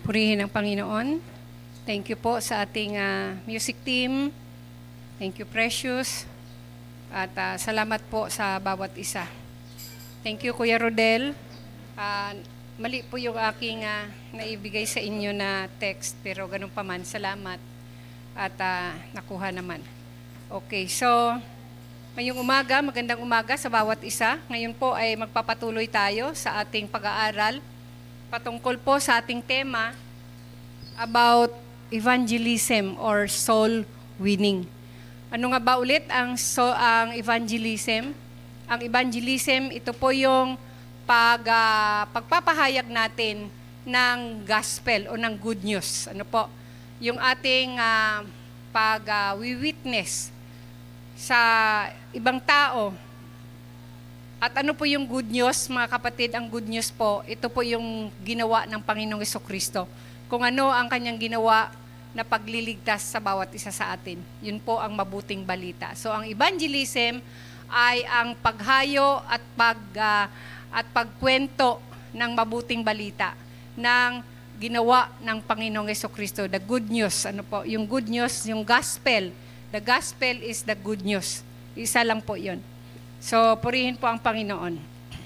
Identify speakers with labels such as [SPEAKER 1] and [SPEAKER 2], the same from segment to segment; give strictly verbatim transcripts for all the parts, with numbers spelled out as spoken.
[SPEAKER 1] Purihin ang Panginoon. Thank you po sa ating uh, music team. Thank you, Precious. At uh, salamat po sa bawat isa. Thank you, Kuya Rodel. Uh, mali po yung aking uh, naibigay sa inyo na text, pero ganun pa man, salamat. At uh, nakuha naman. Okay, so ngayong umaga, magandang umaga sa bawat isa. Ngayon po ay magpapatuloy tayo sa ating pag-aaral patungkol po sa ating tema about evangelism or soul winning. Ano nga ba ulit ang, so, ang evangelism? Ang evangelism, ito po yung pag, uh, pagpapahayag natin ng gospel o ng good news. Ano po? Yung ating uh, pag-witness uh, sa ibang tao. At ano po yung good news, mga kapatid? Ang good news po, ito po yung ginawa ng Panginoong Jesucristo. Kung ano ang kanyang ginawa na pagliligtas sa bawat isa sa atin. Yun po ang mabuting balita. So ang evangelism ay ang paghayo at pag uh, at pagkwento ng mabuting balita ng ginawa ng Panginoong Jesucristo. The good news, ano po? Yung good news, yung gospel. The gospel is the good news. Isa lang po 'yon. So, purihin po ang Panginoon.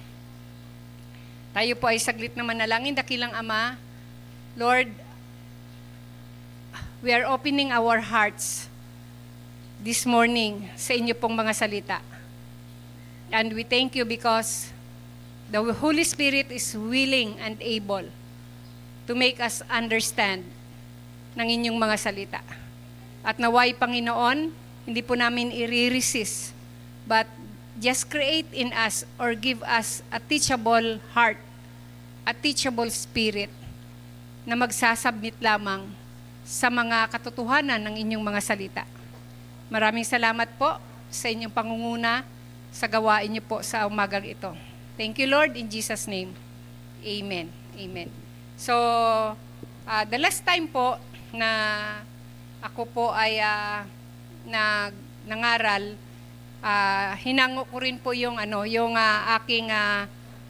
[SPEAKER 1] Tayo po ay saglit na manalangin. Dakilang Ama, Lord, we are opening our hearts this morning sa inyo pong mga salita. And we thank you because the Holy Spirit is willing and able to make us understand ng inyong mga salita. At naway, Panginoon, hindi po namin i-resist, but just create in us or give us a teachable heart, a teachable spirit na magsasubmit lamang sa mga katotohanan ng inyong mga salita. Maraming salamat po sa inyong pangunguna sa gawain niyo po sa umagang ito. Thank you, Lord, in Jesus' name. Amen. Amen. So, uh, the last time po na ako po ay uh, nag, nangaral, Uh, hinango ko rin po yung ano, yung uh, aking uh,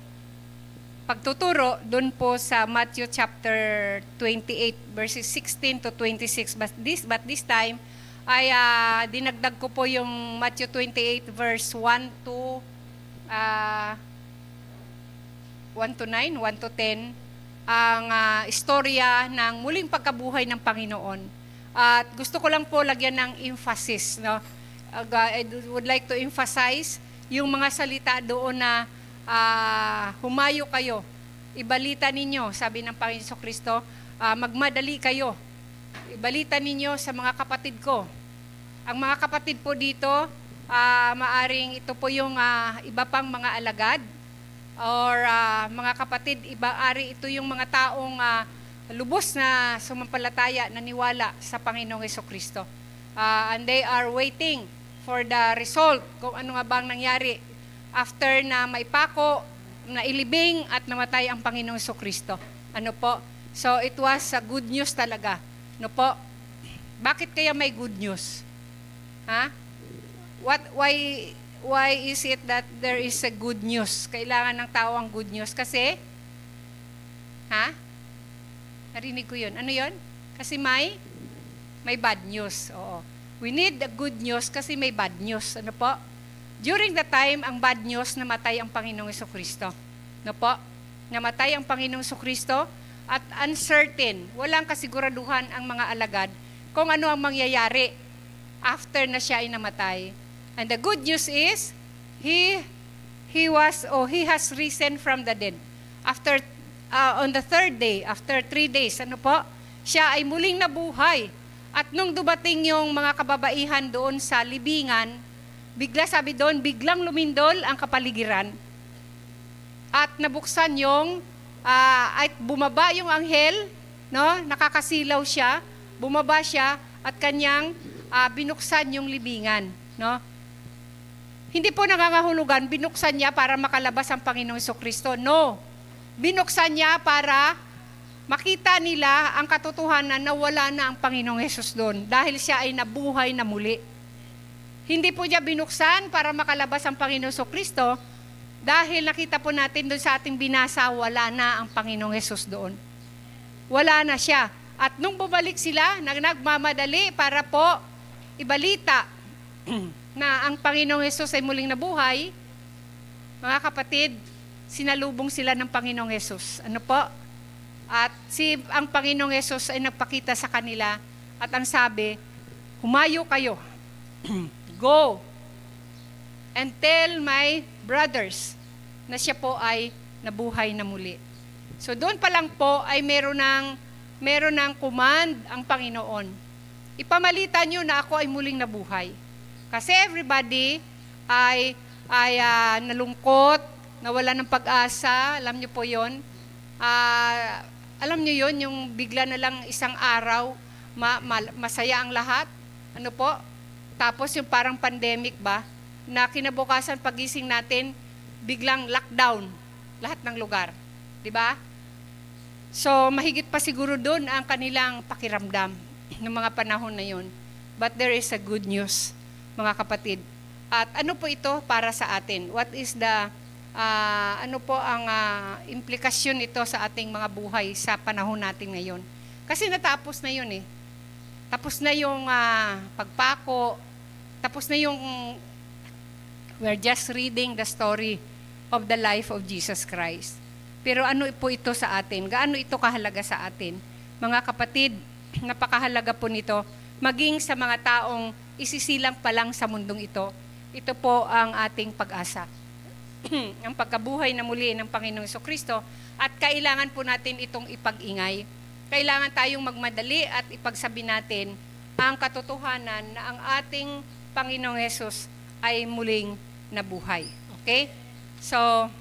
[SPEAKER 1] pagtuturo doon po sa Matthew chapter twenty-eight verses sixteen to twenty-six. But this but this time ay uh, dinagdag ko po yung Matthew twenty-eight verse one to uh, one to nine, one to ten, ang uh, istorya ng muling pagkabuhay ng Panginoon. At gusto ko lang po lagyan ng emphasis, no? I would like to emphasize yung mga salita doon na uh, humayo kayo, ibalita ninyo, sabi ng Panginoon Jesucristo, uh, magmadali kayo, ibalita ninyo sa mga kapatid ko. Ang mga kapatid po dito, uh, maaring ito po yung uh, iba pang mga alagad, or uh, mga kapatid, ibaari ito yung mga taong uh, lubos na sumampalataya, naniwala sa Panginoong Jesucristo. Uh, and they are waiting for the result, kung ano nga bang nangyari after na maipako, na ilibing at namatay ang Panginoong Jesucristo. Ano po? So it was a good news talaga. Ano po? Bakit kaya may good news? Ha? What why why is it that there is a good news? Kailangan ng tao ang good news kasi ha? Narinig ko 'yun. Ano 'yun? Kasi may may bad news. Oo. We need the good news kasi may bad news. Ano po? During the time, ang bad news, namatay ang Panginoong Jesucristo. Ano po? Namatay ang Panginoong Jesucristo at uncertain, walang kasiguraduhan ang mga alagad kung ano ang mangyayari after na siya ay namatay. And the good news is, He, he was, or He has risen from the dead. After, uh, on the third day, after three days, ano po? Siya ay muling nabuhay. At nung dumating yung mga kababaihan doon sa libingan, bigla sabi doon, biglang lumindol ang kapaligiran. At nabuksan yung, uh, at bumaba yung anghel, no? Nakakasilaw siya, bumaba siya, at kanyang uh, binuksan yung libingan. No? Hindi po nangangahulugan, binuksan niya para makalabas ang Panginoong Jesucristo. No. Binuksan niya para makita nila ang katotohanan na wala na ang Panginoong Hesus doon dahil siya ay nabuhay na muli. Hindi po niya binuksan para makalabas ang Panginoong Jesucristo dahil nakita po natin doon sa ating binasa, wala na ang Panginoong Hesus doon. wala na siya. At nung bumalik sila, nag nagmamadali para po ibalita na ang Panginoong Hesus ay muling nabuhay, mga kapatid, sinalubong sila ng Panginoong Hesus. Ano po? At si ang Panginoong Hesus ay nagpakita sa kanila at ang sabi, humayo kayo. Go and tell my brothers na siya po ay nabuhay na muli. So doon pa lang po ay meron ng, meron ng command ang Panginoon. Ipamalita nyo na ako ay muling nabuhay. Kasi everybody ay, ay uh, nalungkot, nawala ng pag-asa, alam nyo po yun. Uh, alam nyo yun, yung bigla na lang isang araw, ma, ma, masaya ang lahat. Ano po? Tapos yung parang pandemic ba, na kinabukasan pagising natin, biglang lockdown, lahat ng lugar. Di ba? So, mahigit pa siguro doon ang kanilang pakiramdam ng mga panahon na yun. But there is a good news, mga kapatid. At ano po ito para sa atin? What is the, uh, ano po ang uh, implikasyon ito sa ating mga buhay sa panahon natin ngayon? Kasi natapos na yun eh. Tapos na yung uh, pagpako, tapos na yung, we're just reading the story of the life of Jesus Christ. Pero ano po ito sa atin? Gaano ito kahalaga sa atin? Mga kapatid, napakahalaga po nito. Maging sa mga taong isisilang pa lang sa mundong ito, ito po ang ating pag-asa. Ang pagkabuhay na muli ng Panginoong Jesucristo, at kailangan po natin itong ipag-ingay. Kailangan tayong magmadali at ipagsabi natin ang katotohanan na ang ating Panginoong Hesus ay muling nabuhay. Okay? So,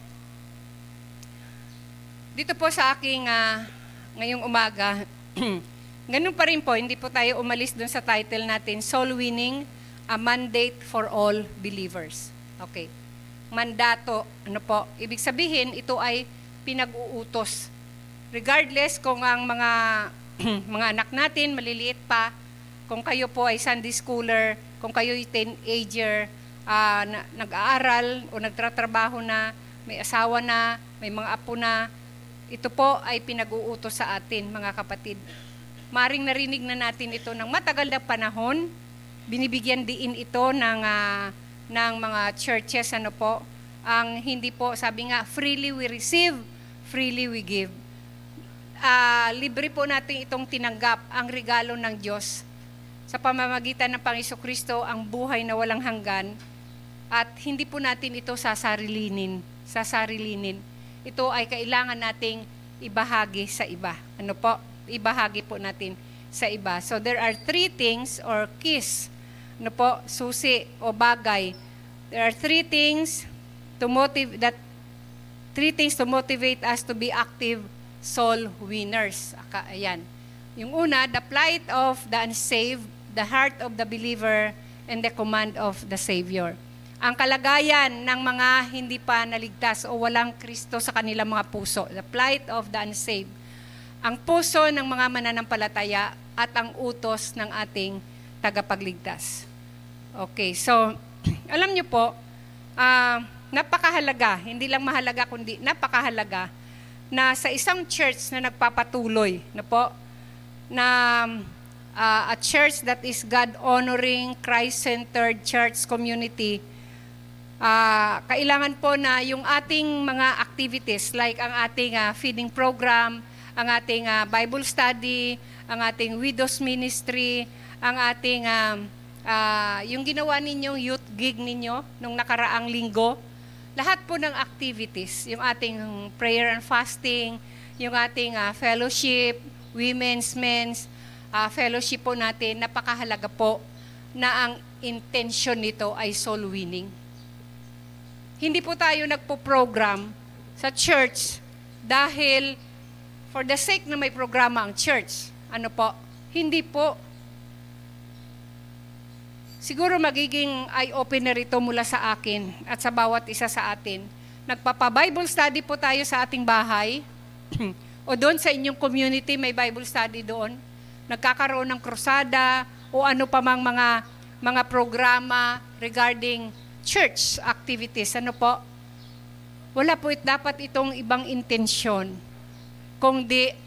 [SPEAKER 1] dito po sa aking uh, ngayong umaga, ganun pa rin po, hindi po tayo umalis dun sa title natin, Soul Winning, a Mandate for All Believers. Okay. Mandato, ano po, ibig sabihin, ito ay pinag-uutos. Regardless kung ang mga, mga anak natin, maliliit pa, kung kayo po ay Sunday schooler, kung kayo ay teenager, uh, na, nag-aaral o nagtratrabaho na, may asawa na, may mga apo na, ito po ay pinag-uutos sa atin, mga kapatid. Maring narinig na natin ito ng matagal na panahon. Binibigyan din ito ng, uh, ng mga churches, ano po. Ang hindi po, sabi nga, freely we receive, freely we give. Uh, libre po natin itong tinanggap, ang regalo ng Diyos. Sa pamamagitan ng Panginoong Kristo, ang buhay na walang hanggan. At hindi po natin ito sasarilinin, sasarilinin. Ito ay kailangan nating ibahagi sa iba. Ano po? Ibahagi po natin sa iba. So there are three things or keys, ano po, susi o bagay. There are three things to motivate that three things to motivate us to be active soul winners. Ayan. Yung una, the plight of the unsaved, the heart of the believer, and the command of the Savior. Ang kalagayan ng mga hindi pa naligtas o walang Kristo sa kanilang mga puso. The plight of the unsaved. Ang puso ng mga mananampalataya at ang utos ng ating tagapagligtas. Okay, so, alam niyo po, uh, napakahalaga, hindi lang mahalaga, kundi napakahalaga na sa isang church na nagpapatuloy, na po, na uh, a church that is God-honoring, Christ-centered church community, Uh, kailangan po na yung ating mga activities like ang ating uh, feeding program, ang ating uh, Bible study, ang ating widows ministry, ang ating uh, uh, yung ginawa ninyong youth gig ninyo nung nakaraang linggo, lahat po ng activities, yung ating prayer and fasting, yung ating uh, fellowship, women's, men's, uh, fellowship po natin, napakahalaga po na ang intention nito ay soul winning. Hindi po tayo nagpo-program sa church dahil for the sake na may programa ang church. Ano po? Hindi po. Siguro magiging eye-opener ito mula sa akin at sa bawat isa sa atin. Nagpapa-Bible study po tayo sa ating bahay o doon sa inyong community may Bible study doon. Nagkakaroon ng krusada o ano pa mang mga, mga programa regarding church activities, ano po? Wala po it, dapat itong ibang intensyon, kundi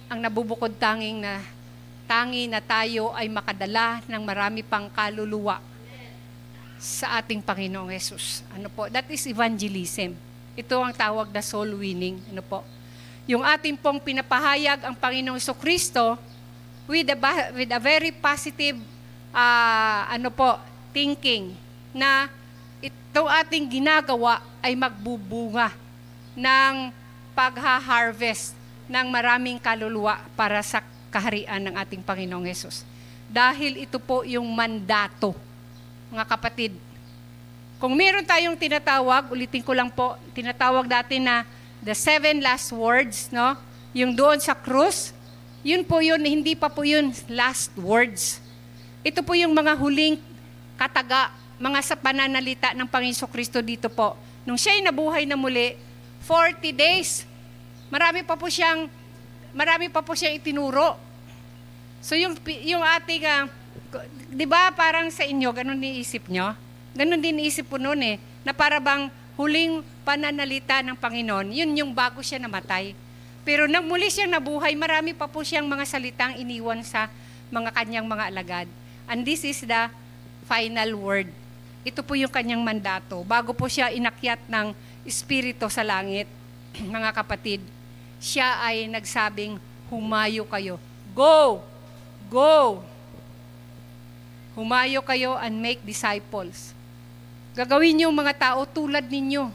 [SPEAKER 1] ang nabubukod tanging na tangi na tayo ay makadala ng marami pang kaluluwa sa ating Panginoong Hesus. Ano po? That is evangelism. Ito ang tawag na soul winning. Ano po? Yung ating pong pinapahayag ang Panginoong Jesucristo with a, with a very positive uh, ano po, thinking na itong ating ginagawa ay magbubunga ng pagha-harvest ng maraming kaluluwa para sa kaharian ng ating Panginoong Hesus. Dahil ito po yung mandato, mga kapatid. Kung meron tayong tinatawag, ulitin ko lang po, tinatawag natin na the seven last words, no? Yung doon sa krus, yun po yun, hindi pa po yun last words. Ito po yung mga huling kataga, mga sa pananalita ng Panginoon Kristo dito po. Nung siya'y nabuhay na muli, forty days, marami pa po siyang, marami pa po siyang itinuro. So yung, yung ating, uh, di ba parang sa inyo, ganun niisip nyo? Ganun din niisip po noon eh, na para bang huling pananalita ng Panginoon, yun yung bago siya namatay. Pero nang muli siyang nabuhay, marami pa po siyang mga salitang iniwan sa mga kanyang mga alagad. And this is the final word. Ito po yung kanyang mandato. Bago po siya inakyat ng Espiritu sa langit, mga kapatid, siya ay nagsabing, humayo kayo. Go! Go! Humayo kayo and make disciples. Gagawin niyo mga tao tulad ninyo.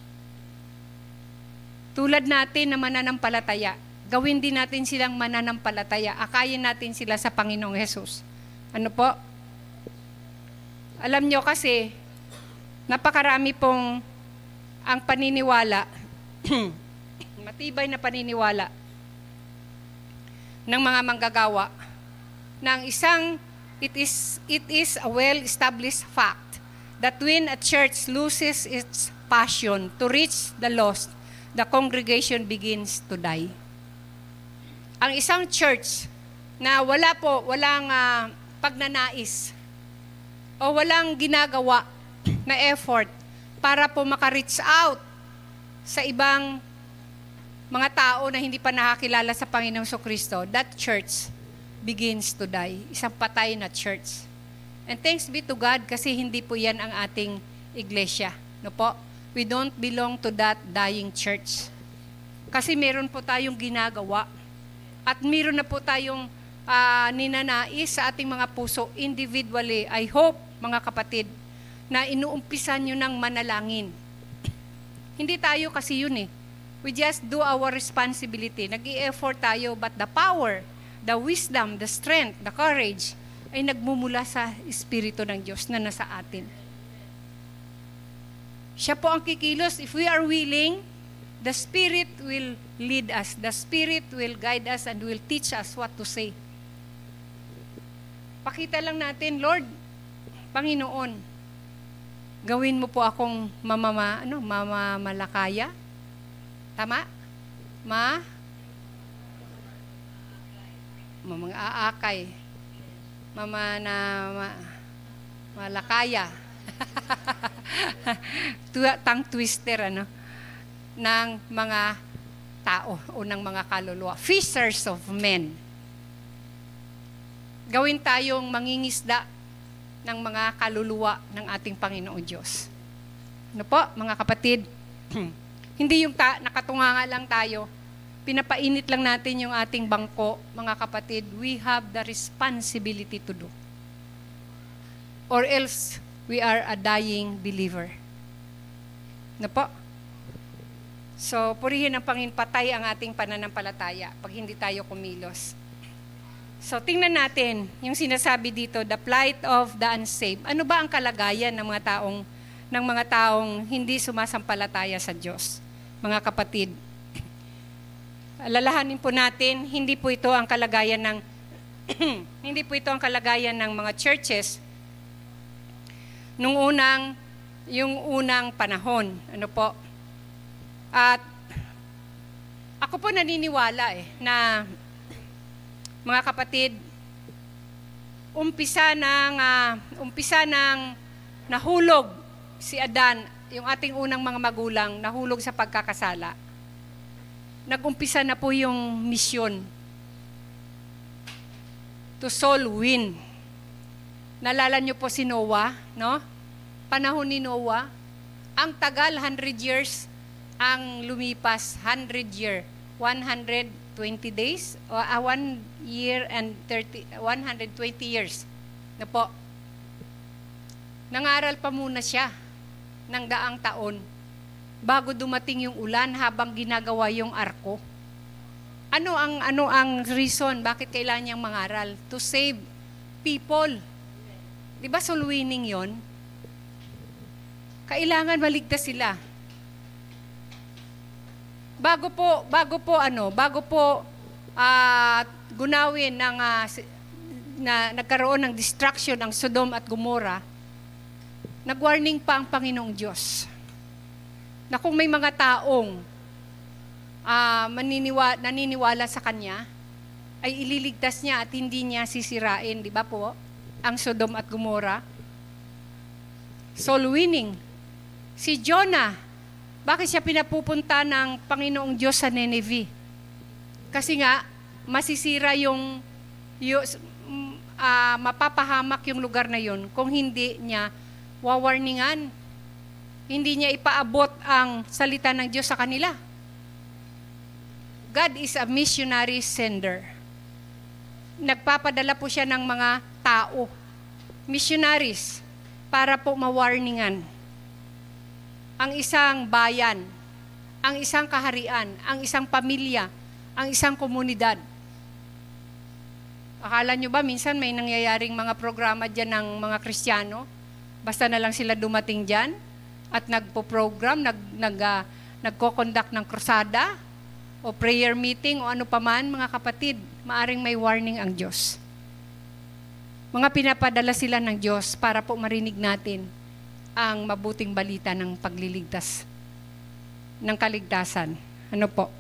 [SPEAKER 1] Tulad natin na mananampalataya. Gawin din natin silang mananampalataya. Akayin natin sila sa Panginoong Hesus. Ano po? Alam nyo kasi, napakarami pong ang paniniwala, matibay na paniniwala ng mga manggagawa ng isang, it is, it is a well-established fact that when a church loses its passion to reach the lost, the congregation begins to die. Ang isang church na wala po, walang uh, pagnanais o walang ginagawa na effort para po maka-reach out sa ibang mga tao na hindi pa nakakilala sa Panginoong Jesucristo, that church begins to die. Isang patay na church. And thanks be to God kasi hindi po yan ang ating iglesia. No po? We don't belong to that dying church. Kasi meron po tayong ginagawa at meron na po tayong uh, ninanais sa ating mga puso individually. I hope, mga kapatid, na inuumpisan nyo ng manalangin. Hindi tayo kasi yun eh. We just do our responsibility. Nag-i-effort tayo, but the power, the wisdom, the strength, the courage, ay nagmumula sa Espiritu ng Diyos na nasa atin. Siya po ang kikilos. If we are willing, the Spirit will lead us. The Spirit will guide us and will teach us what to say. Pakita lang natin, Lord, Panginoon, gawin mo po akong mamama, ano, mamamalakaya. Tama? Ma? Mamang aakay. Mama na ma, malakaya. Tang twister, ano, ng mga tao o ng mga kaluluwa. Fishers of men. Gawin tayong mangingisda ng mga kaluluwa ng ating Panginoong Diyos. Ano po, mga kapatid? Hindi yung ta- nakatunganga lang tayo, pinapainit lang natin yung ating bangko, mga kapatid. We have the responsibility to do. Or else, we are a dying believer. Ano po? So, purihin ang Panginoon, patay ang ating pananampalataya pag hindi tayo kumilos. So, tingnan natin yung sinasabi dito, the plight of the unsaved. Ano ba ang kalagayan ng mga taong ng mga taong hindi sumasampalataya sa Diyos? Mga kapatid, alalahanin po natin, hindi po ito ang kalagayan ng hindi po ito ang kalagayan ng mga churches nung unang yung unang panahon. Ano po? At ako po naniniwala eh na mga kapatid, umpisa ng uh, umpisa ng nahulog si Adan, yung ating unang mga magulang, nahulog sa pagkakasala. Nag-umpisa na po yung misyon to soul win. Nalala niyo po si Noah, no? Panahon ni Noah, ang tagal, one hundred years, ang lumipas, one hundred year, one hundred twenty days, o uh, one year and thirty, one hundred twenty years. Na po. Nangaral pa muna siya ng daang taon bago dumating yung ulan habang ginagawa yung arko. Ano ang ano ang reason bakit kailangan niyang mangaral? To save people. 'Di ba soul winning 'yon? Kailangan maligtas sila. Bago po, bago po ano, bago po uh, gunawin ng uh, na nagkaroon ng destruction ang Sodom at Gomorrah, nag-warning pa ang Panginoong Diyos na kung may mga taong uh, maniniwa, naniniwala sa Kanya, ay ililigtas niya at hindi niya sisirain, di ba po, ang Sodom at Gomorrah. Soul winning. Si Jonah, bakit siya pinapupunta ng Panginoong Diyos sa Nineveh? Kasi nga, masisira yung, yung uh, mapapahamak yung lugar na yun kung hindi niya wawarningan. Hindi niya ipaabot ang salita ng Diyos sa kanila. God is a missionary sender. Nagpapadala po siya ng mga tao, missionaries, para po mawarningan ang isang bayan, ang isang kaharian, ang isang pamilya, ang isang komunidad. Akala nyo ba, minsan may nangyayaring mga programa dyan ng mga Kristiyano, basta na lang sila dumating dyan, at nagpo-program, nag, nag, uh, nagko-conduct ng krusada, o prayer meeting, o ano paman, mga kapatid, maaring may warning ang Diyos. Mga pinapadala sila ng Diyos para po marinig natin ang mabuting balita ng pagliligtas, ng kaligtasan. Ano po?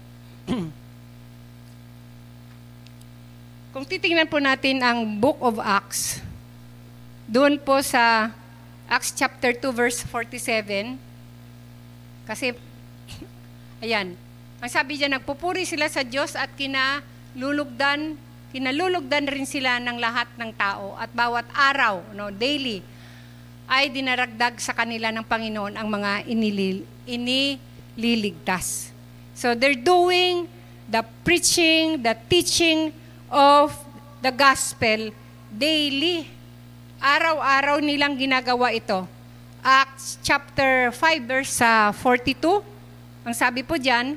[SPEAKER 1] Kung titingnan po natin ang Book of Acts, doon po sa Acts chapter two verse forty-seven, kasi, ayan, ang sabi diyan, nagpupuri sila sa Diyos at kinalulugdan, kinalulugdan rin sila ng lahat ng tao at bawat araw, no, daily, ay dinaragdag sa kanila ng Panginoon ang mga inilil, inililigtas. So they're doing the preaching, the teaching of the gospel daily. Araw-araw nilang ginagawa ito. Acts chapter five verse forty-two, ang sabi po diyan,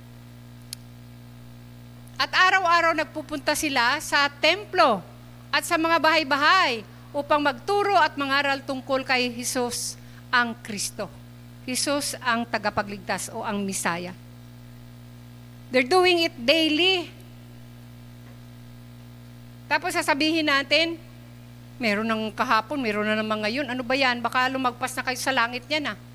[SPEAKER 1] at araw-araw nagpupunta sila sa templo at sa mga bahay-bahay upang magturo at mangaral tungkol kay Jesus ang Kristo. Jesus ang tagapagligtas o ang Misaya. They're doing it daily. Tapos sasabihin natin, meron ng kahapon, meron na naman ngayon. Ano ba yan? Baka lumagpas na kayo sa langit niyan, ah.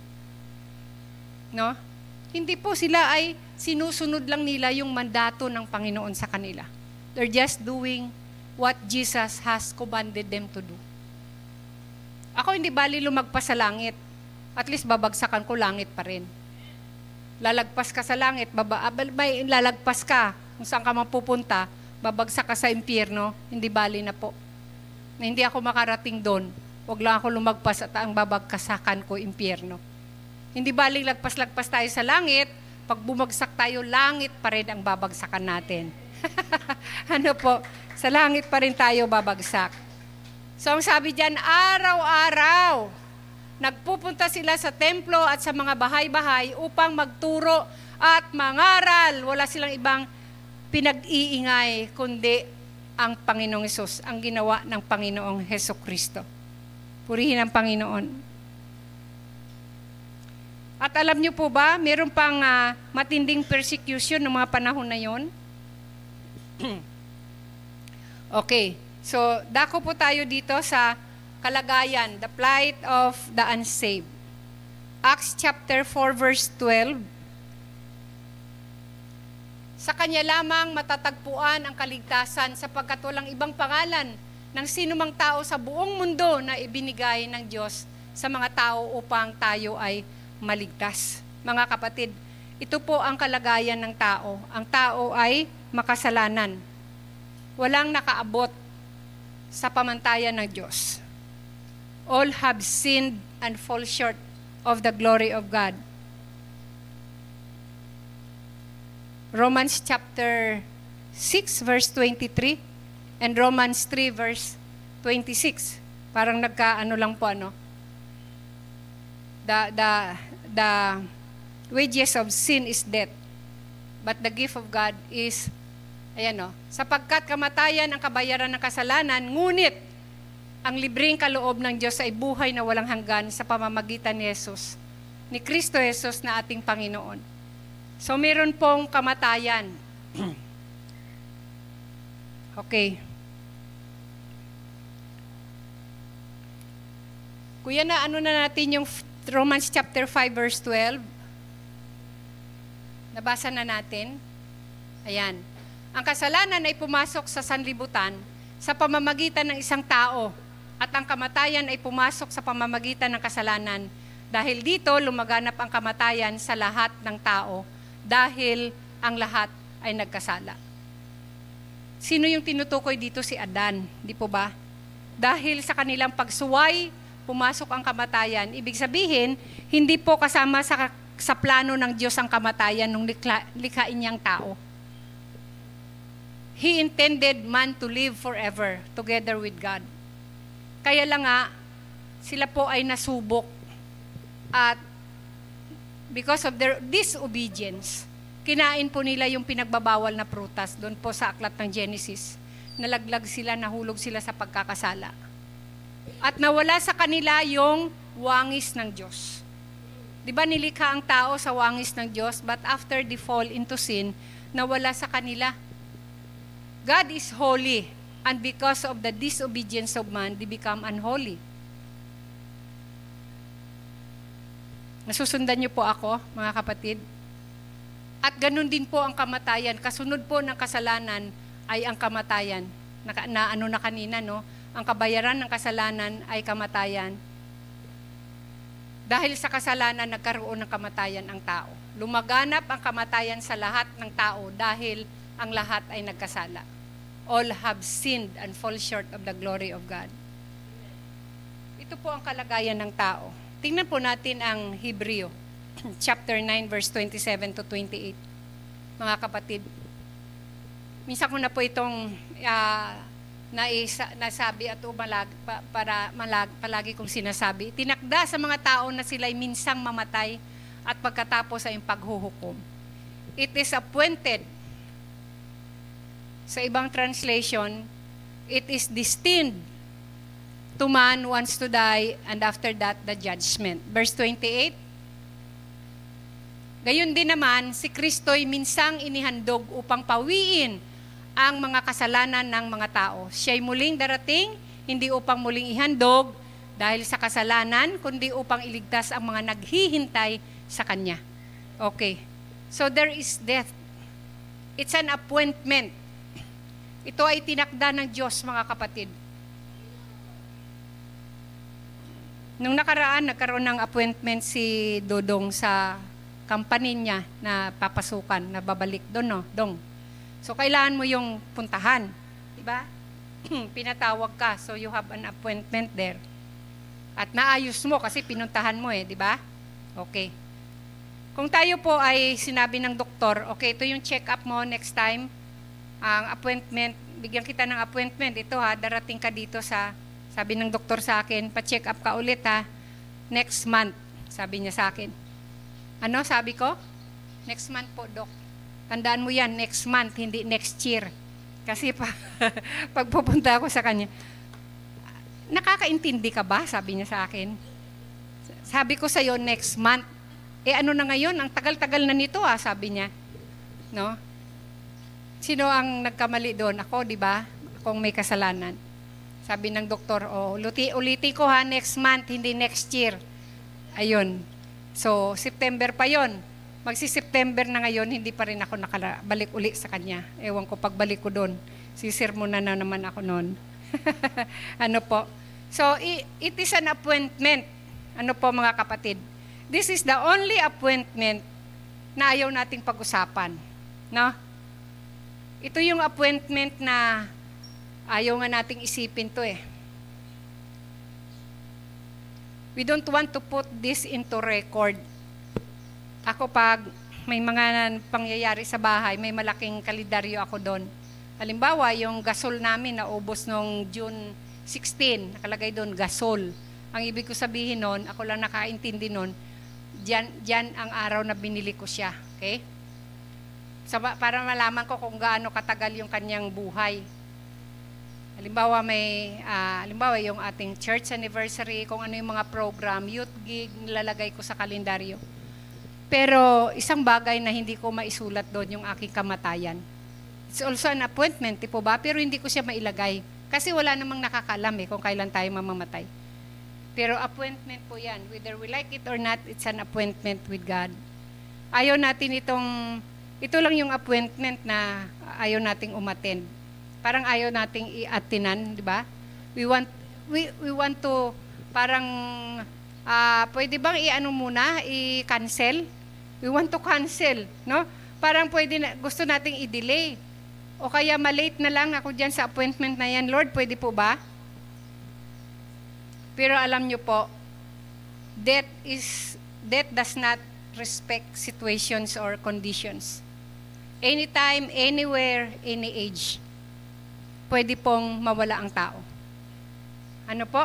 [SPEAKER 1] No? Hindi po, sila ay sinusunod lang nila yung mandato ng Panginoon sa kanila. They're just doing what Jesus has commanded them to do. Ako hindi bali lumagpas sa langit. At least babagsakan ko langit pa rin. Lalagpas ka sa langit, baba, may lalagpas ka kung saan ka mapupunta, babagsak ka sa impyerno, hindi bali na po. Na hindi ako makarating doon. Huwag lang ako lumagpas at ang babagkasakan ko impyerno. Hindi bali lagpas-lagpas tayo sa langit, pag bumagsak tayo, langit pa rin ang babagsakan natin. Ano po? Sa langit pa rin tayo babagsak. So ang sabi diyan, araw-araw, nagpupunta sila sa templo at sa mga bahay-bahay upang magturo at mangaral. Wala silang ibang pinag-iingay, kundi ang Panginoong Hesus, ang ginawa ng Panginoong Hesukristo. Purihin ang Panginoon. At alam niyo po ba, meron pang uh, matinding persecution ng mga panahon na yon? Okay, so dako po tayo dito sa kalagayan, the plight of the unsaved. Acts chapter four verse twelve. Sa Kanya lamang matatagpuan ang kaligtasan sapagkat walang ibang pangalan ng sinumang tao sa buong mundo na ibinigay ng Diyos sa mga tao upang tayo ay maligtas. Mga kapatid, ito po ang kalagayan ng tao. Ang tao ay makasalanan. Walang nakaabot sa pamantayan ng Diyos. All have sinned and fall short of the glory of God. Romans chapter six verse twenty-three and Romans three verse twenty-six. Parang nagka-ano lang po ano. The, the, the wages of sin is death, but the gift of God is, ayan o, sapagkat kamatayan ang kabayaran ng kasalanan, ngunit ang libreng kaloob ng Diyos ay buhay na walang hanggan sa pamamagitan ni Jesus, ni Kristo Jesus na ating Panginoon. So meron pong kamatayan. Okay. Kuya, na ano na natin yung Romans chapter five verse twelve. Nabasa na natin. Ayan. Ang kasalanan ay pumasok sa sanlibutan sa pamamagitan ng isang tao at ang kamatayan ay pumasok sa pamamagitan ng kasalanan. Dahil dito, lumaganap ang kamatayan sa lahat ng tao dahil ang lahat ay nagkasala. Sino yung tinutukoy dito? Si Adan, di po ba? Dahil sa kanilang pagsuway, pumasok ang kamatayan. Ibig sabihin, hindi po kasama sa sa plano ng Diyos ang kamatayan nung likha, likhain niyang tao. He intended man to live forever together with God. Kaya lang nga, sila po ay nasubok. At because of their disobedience, kinain po nila yung pinagbabawal na prutas doon po sa aklat ng Genesis. Nalaglag sila, nahulog sila sa pagkakasala. At nawala sa kanila yung wangis ng Diyos. Di ba nilikha ang tao sa wangis ng Diyos, but after the fall into sin, nawala sa kanila. God is holy, and because of the disobedience of man, they become unholy. Nasusundan niyo po ako, mga kapatid? At ganun din po ang kamatayan. Kasunod po ng kasalanan ay ang kamatayan. Na, na ano na kanina, no? Ang kabayaran ng kasalanan ay kamatayan. Dahil sa kasalanan, nagkaroon ng kamatayan ang tao. Lumaganap ang kamatayan sa lahat ng tao dahil ang lahat ay nagkasala. All have sinned and fall short of the glory of God. Ito po ang kalagayan ng tao. Tingnan po natin ang Hebreo, chapter nine, verse twenty-seven to twenty-eight. Mga kapatid, minsan ko na po itong uh, naisa, nasabi at umalag, pa, para malag, palagi kong sinasabi. Tinakda sa mga tao na sila'y minsang mamatay at pagkatapos ay paghuhukom. It is appointed. Sa ibang translation, it is destined to man wants to die and after that the judgment. Verse twenty-eight. Gayon din naman, si Kristo'y minsang inihandog upang pawiin ang mga kasalanan ng mga tao. Siya'y muling darating, hindi upang muling ihandog dahil sa kasalanan, kundi upang iligtas ang mga naghihintay sa Kanya. Okay. So there is death. It's an appointment. Ito ay tinakda ng Diyos, mga kapatid. Nung nakaraan, nagkaroon ng appointment si Dodong sa company niya na papasukan, na babalik doon, no? Dong. So, kailangan mo yung puntahan. Diba? Pinatawag ka, so you have an appointment there. At naayos mo kasi pinuntahan mo eh, di ba? Okay. Kung tayo po ay sinabi ng doktor, okay, ito yung check-up mo next time, ang appointment, bigyan kita ng appointment, ito ha, darating ka dito sa, sabi ng doktor sa akin, pa-check up ka ulit ha, next month, sabi niya sa akin. Ano, sabi ko? Next month po, Dok. Tandaan mo yan, next month, hindi next year. Kasi pa, pag pupunta ako sa kanya, nakakaintindi ka ba? Sabi niya sa akin. Sabi ko sa'yo, next month. Eh ano na ngayon? Ang tagal-tagal na nito ah, sabi niya. No? Sino ang nagkamali doon? Ako, di ba? Akong may kasalanan. Sabi ng doktor, oh, ulitin, ulitin ko ha, next month, hindi next year. Ayun. So, September pa yon. Magsi-September na ngayon, hindi pa rin ako nakabalik uli sa kanya. Ewan ko, pagbalik ko doon, sisirmonan na naman ako noon. Ano po? So, it is an appointment. Ano po mga kapatid? This is the only appointment na ayaw nating pag-usapan. No? Ito yung appointment na Ayaw nga nating isipin to eh. We don't want to put this into record. Ako pag may mga pangyayari sa bahay, may malaking kalendaryo ako doon. Halimbawa, yung gasol namin na ubos noong June sixteen, nakalagay doon, gasol. Ang ibig ko sabihin noon, ako lang nakaintindi noon, dyan, dyan ang araw na binili ko siya. Okay? So, para malaman ko kung gaano katagal yung kanyang buhay. Halimbawa, may, uh, halimbawa yung ating church anniversary, kung ano yung mga program, youth gig, nilalagay ko sa kalendaryo. Pero isang bagay na hindi ko maisulat doon yung aking kamatayan. It's also an appointment, di po ba? Pero hindi ko siya mailagay. Kasi wala namang nakakalam eh kung kailan tayo mamamatay. Pero appointment po yan. Whether we like it or not, it's an appointment with God. Ayaw natin itong, ito lang yung appointment na ayaw nating umattend. Parang ayaw nating i-attinan, di ba? We want, we, we want to, parang, uh, pwede bang i-ano muna, i-cancel? We want to cancel, no? Parang pwede na, gusto nating i-delay. O kaya malate na lang ako dyan sa appointment na yan. Lord, pwede po ba? Pero alam nyo po, death is, death does not respect situations or conditions. Anytime, anywhere, any age, pwede pong mawala ang tao. Ano po?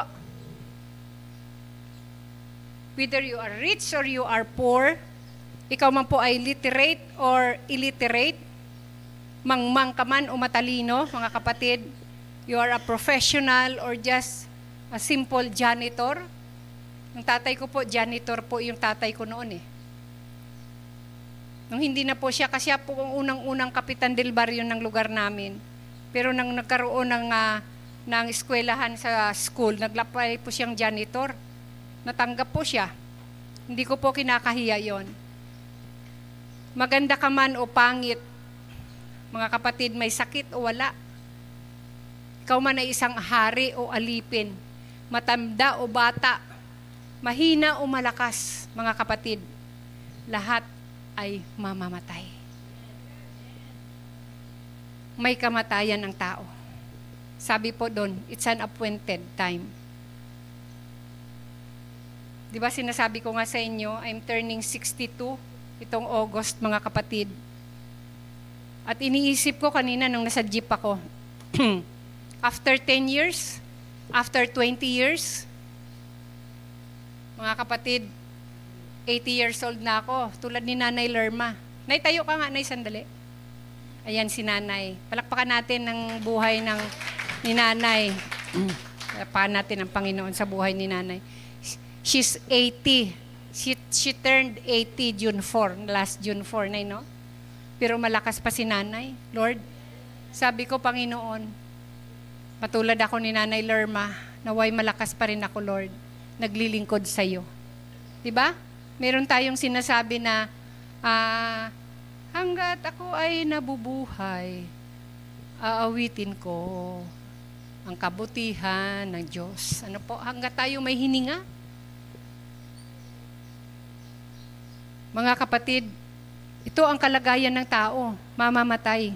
[SPEAKER 1] Whether you are rich or you are poor, ikaw man po ay literate or illiterate, mangmang ka man o matalino, mga kapatid, you are a professional or just a simple janitor. Yung tatay ko po, janitor po yung tatay ko noon eh. Nung hindi na po siya, kasi siya po ang unang-unang kapitan del barrio ng lugar namin. Pero nang nagkaroon ng, uh, ng eskwelahan sa school, naglapay po siyang janitor. Natanggap po siya. Hindi ko po kinakahiya yon. Maganda ka man o pangit, mga kapatid, may sakit o wala. Ikaw man ay isang hari o alipin, matanda o bata, mahina o malakas, mga kapatid, lahat ay mamamatay. May kamatayan ang tao. Sabi po doon, it's an appointed time. Di ba sinasabi ko nga sa inyo, I'm turning sixty-two itong August, mga kapatid. At iniisip ko kanina nung nasa jeep ako, after ten years, after twenty years, mga kapatid, eighty years old na ako, tulad ni Nanay Lerma. Nay, tayo ka nga, Nay, sandali. Ayan si Nanay. Palakpakan natin ng buhay ng ni Nanay. Palakpakan natin ang Panginoon sa buhay ni Nanay. She's eighty. She, she turned eighty June fourth, last June fourth, Nay, no? Pero malakas pa si Nanay. Lord, sabi ko, Panginoon, patulad ako ni Nanay Lerma, naway malakas pa rin ako, Lord, naglilingkod sa iyo. Diba? Meron tayong sinasabi na, ah, hanggat ako ay nabubuhay, aawitin ko ang kabutihan ng Diyos. Ano po? Hanggat tayo may hininga. Mga kapatid, ito ang kalagayan ng tao, mamamatay.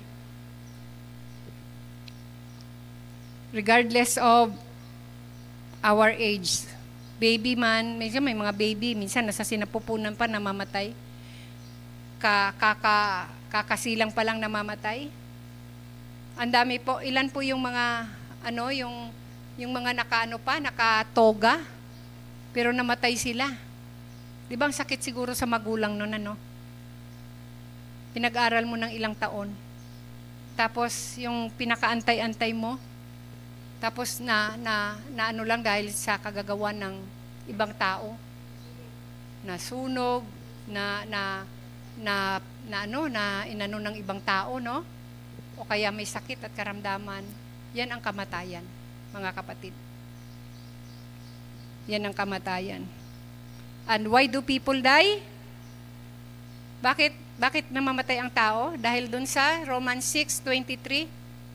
[SPEAKER 1] Regardless of our age. Baby man, minsan may mga baby, minsan nasa sinapupunan pa namamatay. Ka, kaka, kakasilang pa lang namamatay. Ang dami po, ilan po yung mga, ano, yung, yung mga nakaano pa, nakatoga, pero namatay sila. Di ba ang sakit siguro sa magulang nun, ano? Pinag-aral mo ng ilang taon. Tapos, yung pinakaantay-antay mo, tapos na, na, na ano lang dahil sa kagagawa ng ibang tao, nasunog, na, na, na, na ano, na inano ng ibang tao, no? O kaya may sakit at karamdaman, yan ang kamatayan, mga kapatid. Yan ang kamatayan. And why do people die? Bakit, bakit namamatay ang tao? Dahil dun sa Romans six twenty-three.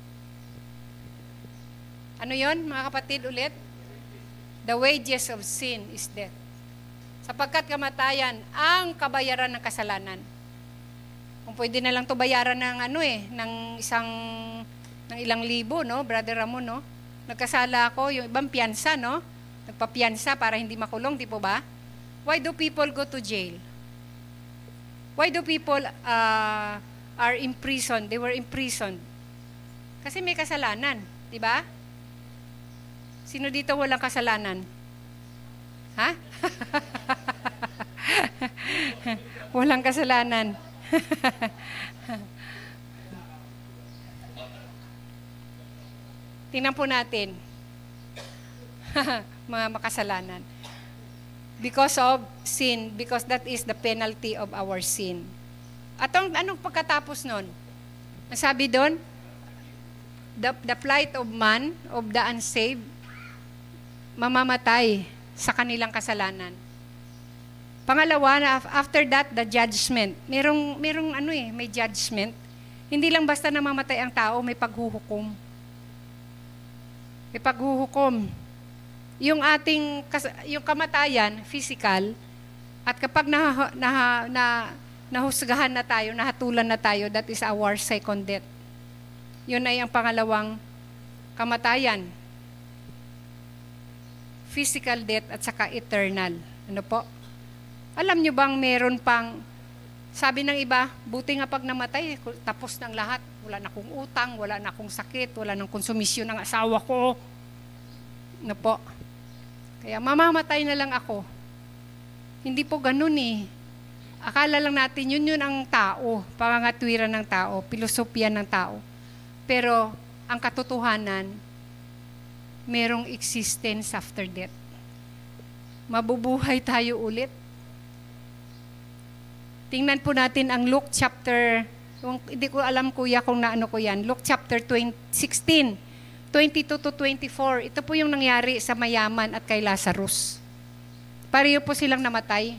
[SPEAKER 1] Ano yon, mga kapatid, ulit? The wages of sin is death. Sapagkat kamatayan, ang kabayaran ng kasalanan. Kung pwede na lang to bayaran ng ano eh, ng isang ng ilang libo, no? Brother Ramon, no? Nagkasala ako, yung ibang piyansa, no? Nagpapiyansa para hindi makulong, di po ba? Why do people go to jail? Why do people uh, are imprisoned? They were imprisoned. Kasi may kasalanan, di ba? Sino dito walang kasalanan? Ha? Walang kasalanan. Tingnan po natin. Mga makasalanan. Because of sin, because that is the penalty of our sin. At ang, anong pagkatapos nun? Ang sabi doon, the, the plight of man, of the unsaved, mamamatay sa kanilang kasalanan. Pangalawa, after that, the judgment. Merong, merong ano eh, may judgment. Hindi lang basta namamatay ang tao, may paghuhukom. May paghuhukom. Yung ating, yung kamatayan, physical, at kapag na, na, na, nahusgahan na tayo, nahatulan na tayo, that is our second death. Yun ay ang pangalawang kamatayan. Physical death at saka eternal. Ano po? Alam nyo bang meron pang, sabi ng iba, buti nga pag namatay, tapos ng lahat. Wala na akong utang, wala na akong sakit, wala nang konsumisyon ng asawa ko. Ano po? Kaya mamamatay na lang ako. Hindi po ganun eh. Akala lang natin yun yun ang tao, pangangatwiran ng tao, pilosopiya ng tao. Pero ang katotohanan, merong existence after death. Mabubuhay tayo ulit. Tingnan po natin ang Luke chapter, hindi ko alam kuya kung naano ko yan, Luke chapter sixteen, twenty-two to twenty-four. Ito po yung nangyari sa mayaman at kay Lazarus. Pareho po silang namatay.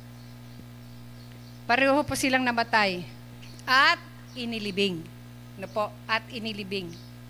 [SPEAKER 1] Pareho po silang namatay. At inilibing. Ano po? At inilibing.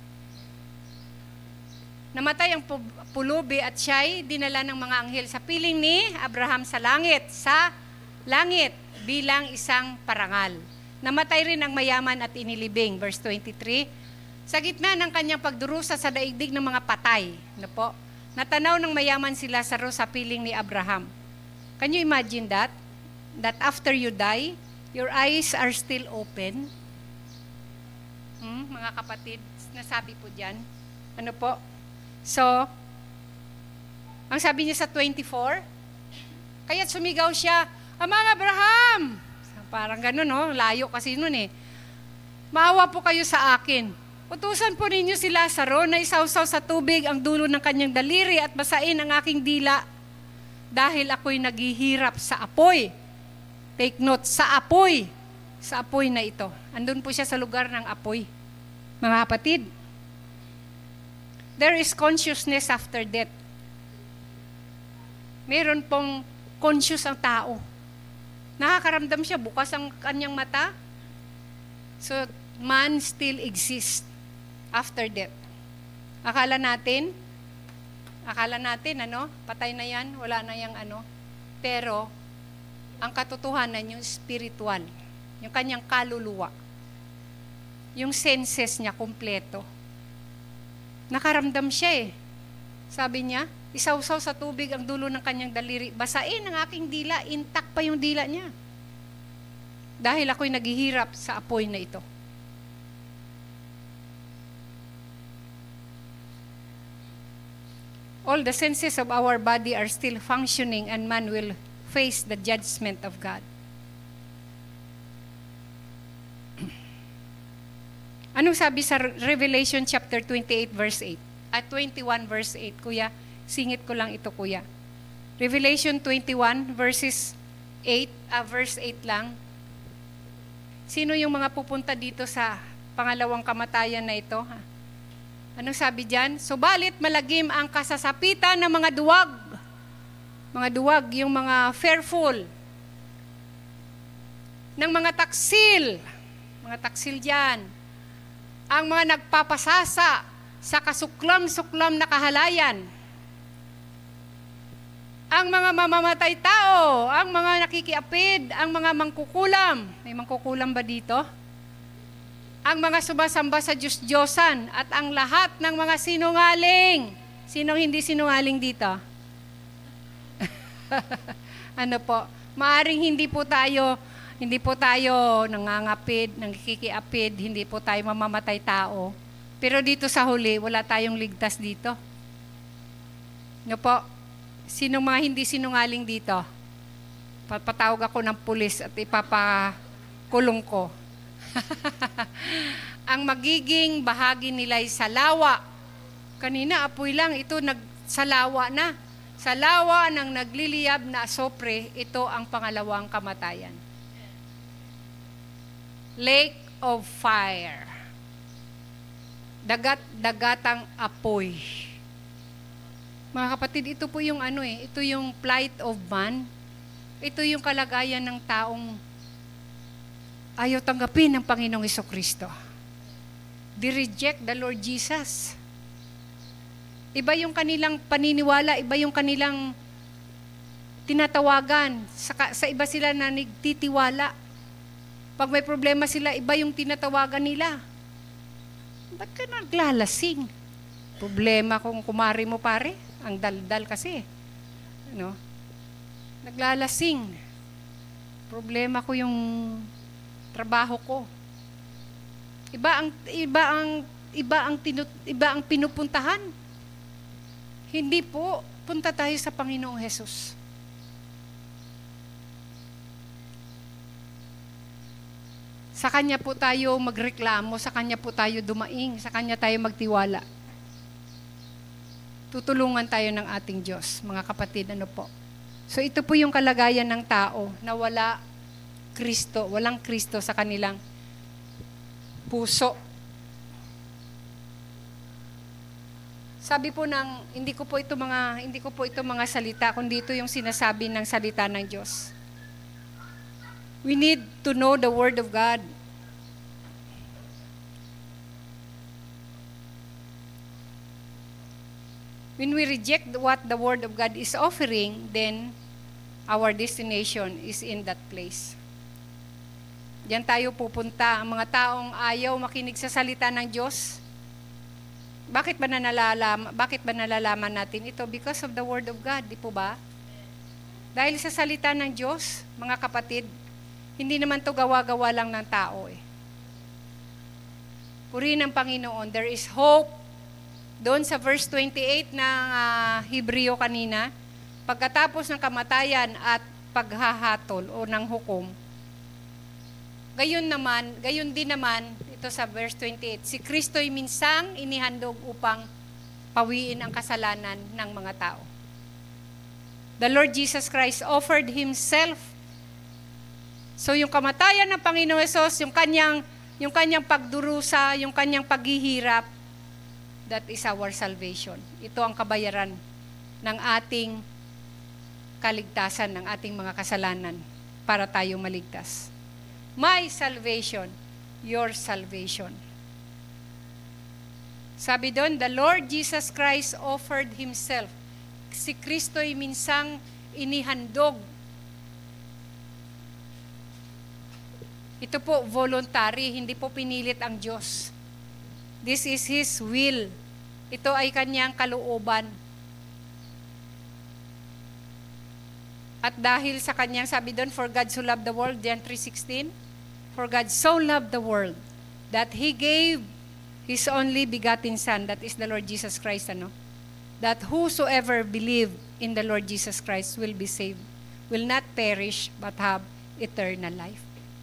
[SPEAKER 1] Namatay ang pulubi at siya'y dinala ng mga anghel sa piling ni Abraham sa langit. Sa langit bilang isang parangal. Namatay rin ang mayaman at inilibing. Verse twenty-three. Sa gitna ng kanyang pagdurusa sa daigdig ng mga patay, na po, natanaw ng mayaman si Lazarus sa piling ni Abraham. Can you imagine that? That after you die, your eyes are still open? Hmm, mga kapatid, nasabi po dyan. Ano po? So, ang sabi niya sa twenty-four, kaya't sumigaw siya, Amang Abraham! Parang gano'n, no? Layo kasi nun eh. Maawa po kayo sa akin. Utusan po ninyo si Lazaro na isawsaw sa tubig ang dulo ng kanyang daliri at basain ang aking dila dahil ako'y naghihirap sa apoy. Take note, sa apoy. Sa apoy na ito. Andun po siya sa lugar ng apoy. Mga kapatid, there is consciousness after death. Meron pong conscious ang tao. Nakakaramdam siya, bukas ang kanyang mata. So, man still exists after death. Akala natin, akala natin, ano, patay na yan, wala na yang ano. Pero, ang katotohanan, yung spiritual, yung kanyang kaluluwa, yung senses niya, kompleto. Nakaramdam siya eh. Sabi niya, isawsaw sa tubig ang dulo ng kanyang daliri. Basain ang aking dila, intact pa yung dila niya. Dahil ako'y naghihirap sa apoy na ito. All the senses of our body are still functioning and man will face the judgment of God. Anong sabi sa Revelation chapter twenty-eight verse eight? At twenty-one verse eight, kuya. Singit ko lang ito, kuya. Revelation twenty-one verses eight, uh, verse eight lang. Sino yung mga pupunta dito sa pangalawang kamatayan na ito? Ha? Anong sabi dyan? Subalit malagim ang kasasapitan ng mga duwag. Mga duwag, yung mga fearful. Ng mga taksil. Mga taksil dyan. Ang mga nagpapasasa sa kasuklam-suklam na kahalayan. Ang mga mamamatay tao, ang mga nakikiapid, ang mga mangkukulam. May mangkukulam ba dito? ang mga sumasamba sa Diyos-Diyosan, at ang lahat ng mga sinungaling. Sinong hindi sinungaling dito? Ano po? Maaring hindi po tayo, hindi po tayo nangangapid, nangkikiapid, hindi po tayo mamamatay tao. Pero dito sa huli, wala tayong ligtas dito. Ano po? Sinong mga hindi sinungaling dito? Papatawag ako ng pulis at ipapakulong ko. Ang magiging bahagi nila ay salawa. Kanina apoy lang, ito nagsalawa na. Salawa ng nagliliyab na asopre, ito ang pangalawang kamatayan. Lake of fire. Dagat-dagatang apoy. Mga kapatid, ito po yung ano eh, ito yung plight of man. Ito yung kalagayan ng taong ayaw tanggapin ng Panginoong Hesukristo. They reject the Lord Jesus. Iba yung kanilang paniniwala, iba yung kanilang tinatawagan. Sa, sa iba sila na nagtitiwala. Pag may problema sila, iba yung tinatawagan nila. Ba't ka naglalasing? Problema kung kumari mo pare, ang daldal kasi. Ano? Naglalasing. Problema ko yung trabaho ko. Iba ang iba ang iba ang tinut, iba ang pinupuntahan. Hindi po punta tayo sa Panginoong Hesus. Sa Kanya po tayo magreklamo, sa Kanya po tayo dumaing, sa Kanya tayo magtiwala. Tutulungan tayo ng ating Diyos, mga kapatid, ano po. So ito po yung kalagayan ng tao na wala Kristo, walang Kristo sa kanilang puso. Sabi po ng, hindi ko po ito mga, hindi ko po ito mga salita, kundi ito yung sinasabi ng salita ng Diyos. We need to know the Word of God. When we reject what the Word of God is offering, then our destination is in that place. Diyan tayo pupunta. Ang mga taong ayaw makinig sa salita ng Diyos, bakit ba nalalaman, bakit ba nalalaman natin ito? Because of the Word of God, di po ba? Dahil sa salita ng Diyos, mga kapatid, hindi naman to gawa-gawa lang ng tao eh. Purihin ng Panginoon, there is hope. Doon sa verse twenty-eight ng uh, Hebreo kanina, pagkatapos ng kamatayan at paghahatol o ng hukom, gayon naman, gayon din naman, ito sa verse twenty-eight, si Kristo'y minsang inihandog upang pawiin ang kasalanan ng mga tao. The Lord Jesus Christ offered Himself. So yung kamatayan ng Panginoon Hesus, yung kanyang, yung kanyang pagdurusa, yung kanyang paghihirap, that is our salvation. Ito ang kabayaran ng ating kaligtasan, ng ating mga kasalanan para tayo maligtas. My salvation, your salvation. Sabi doon, the Lord Jesus Christ offered Himself. Si Kristo'y minsang inihandog. Ito po, voluntary, hindi po pinilit ang Diyos. This is His will. Ito ay Kanyang kalooban. At dahil sa Kanyang, sabi doon, for God so loved the world, John three sixteen, for God so loved the world, that He gave His only begotten Son, that is the Lord Jesus Christ, ano? That whosoever believe in the Lord Jesus Christ will be saved, will not perish, but have eternal life.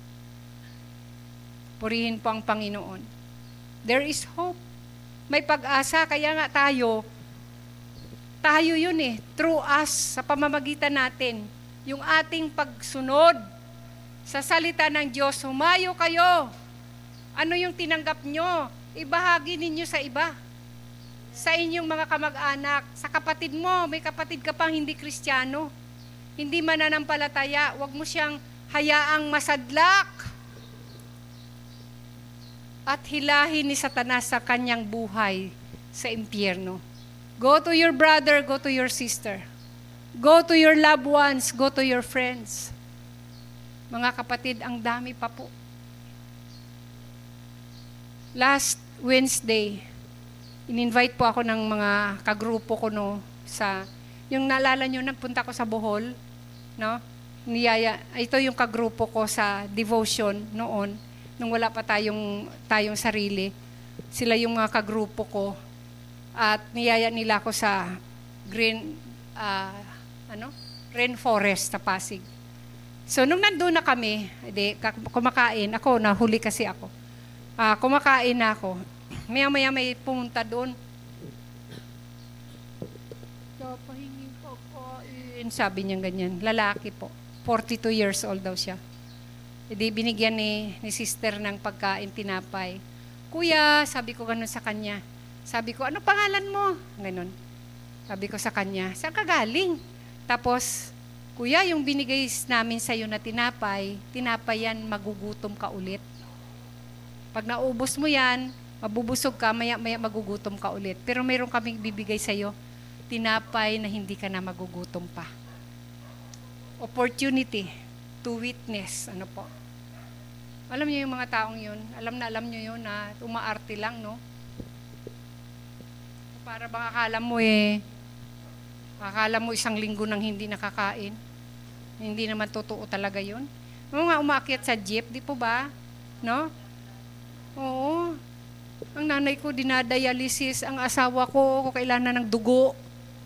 [SPEAKER 1] Purihin po ang Panginoon. There is hope. May pag-asa, kaya nga tayo, tayo yun eh, through us, sa pamamagitan natin, yung ating pagsunod sa salita ng Diyos, humayo kayo. Ano yung tinanggap nyo? Ibahagi ninyo sa iba. Sa inyong mga kamag-anak, sa kapatid mo, may kapatid ka pang hindi Kristiyano, hindi mananampalataya, wag mo siyang hayaang masadlak at hilahin ni Satanas sa kanyang buhay sa impyerno. Go to your brother, go to your sister. Go to your loved ones, go to your friends. Mga kapatid, ang dami pa po. last Wednesday, in-invite po ako ng mga kagrupo ko no sa yung naalala nyo nagpunta ko sa Bohol, no? Niyaya, ito yung kagrupo ko sa devotion noon nung wala pa tayong tayong sarili. Sila yung mga kagrupo ko at niyaya nila ako sa green uh, ano? Rainforest sa Pasig. So nung nandoon na kami, edi kumakain ako, nahuli kasi ako. Uh, kumakain na ako. Maya-maya may pumunta doon. So, pahingi po kain. Sabi niya ganyan. Lalaki po. forty-two years old daw siya. Hindi binigyan ni, ni sister ng pagkain, tinapay. Kuya, sabi ko ganun sa kanya. Sabi ko, ano pangalan mo? Ganun. Sabi ko sa kanya, saan ka galing? Tapos, kuya, yung binigay namin sa'yo na tinapay, tinapay yan, magugutom ka ulit. Pag naubos mo yan, mabubusog ka, maya-maya magugutom ka ulit. Pero mayroon kaming bibigay sa'yo, tinapay na hindi ka na magugutom pa. Opportunity to witness. Ano po? Alam niyo yung mga taong yun? Alam na alam niyo yun na umaarte lang, no? Para bang akala mo eh, akala mo isang linggo nang hindi nakakain. Hindi naman totoo talaga yun. Mga nga umakyat sa jeep, di po ba? No? Oo. Ang nanay ko dinadialysis, ang asawa ko kailangan ng dugo.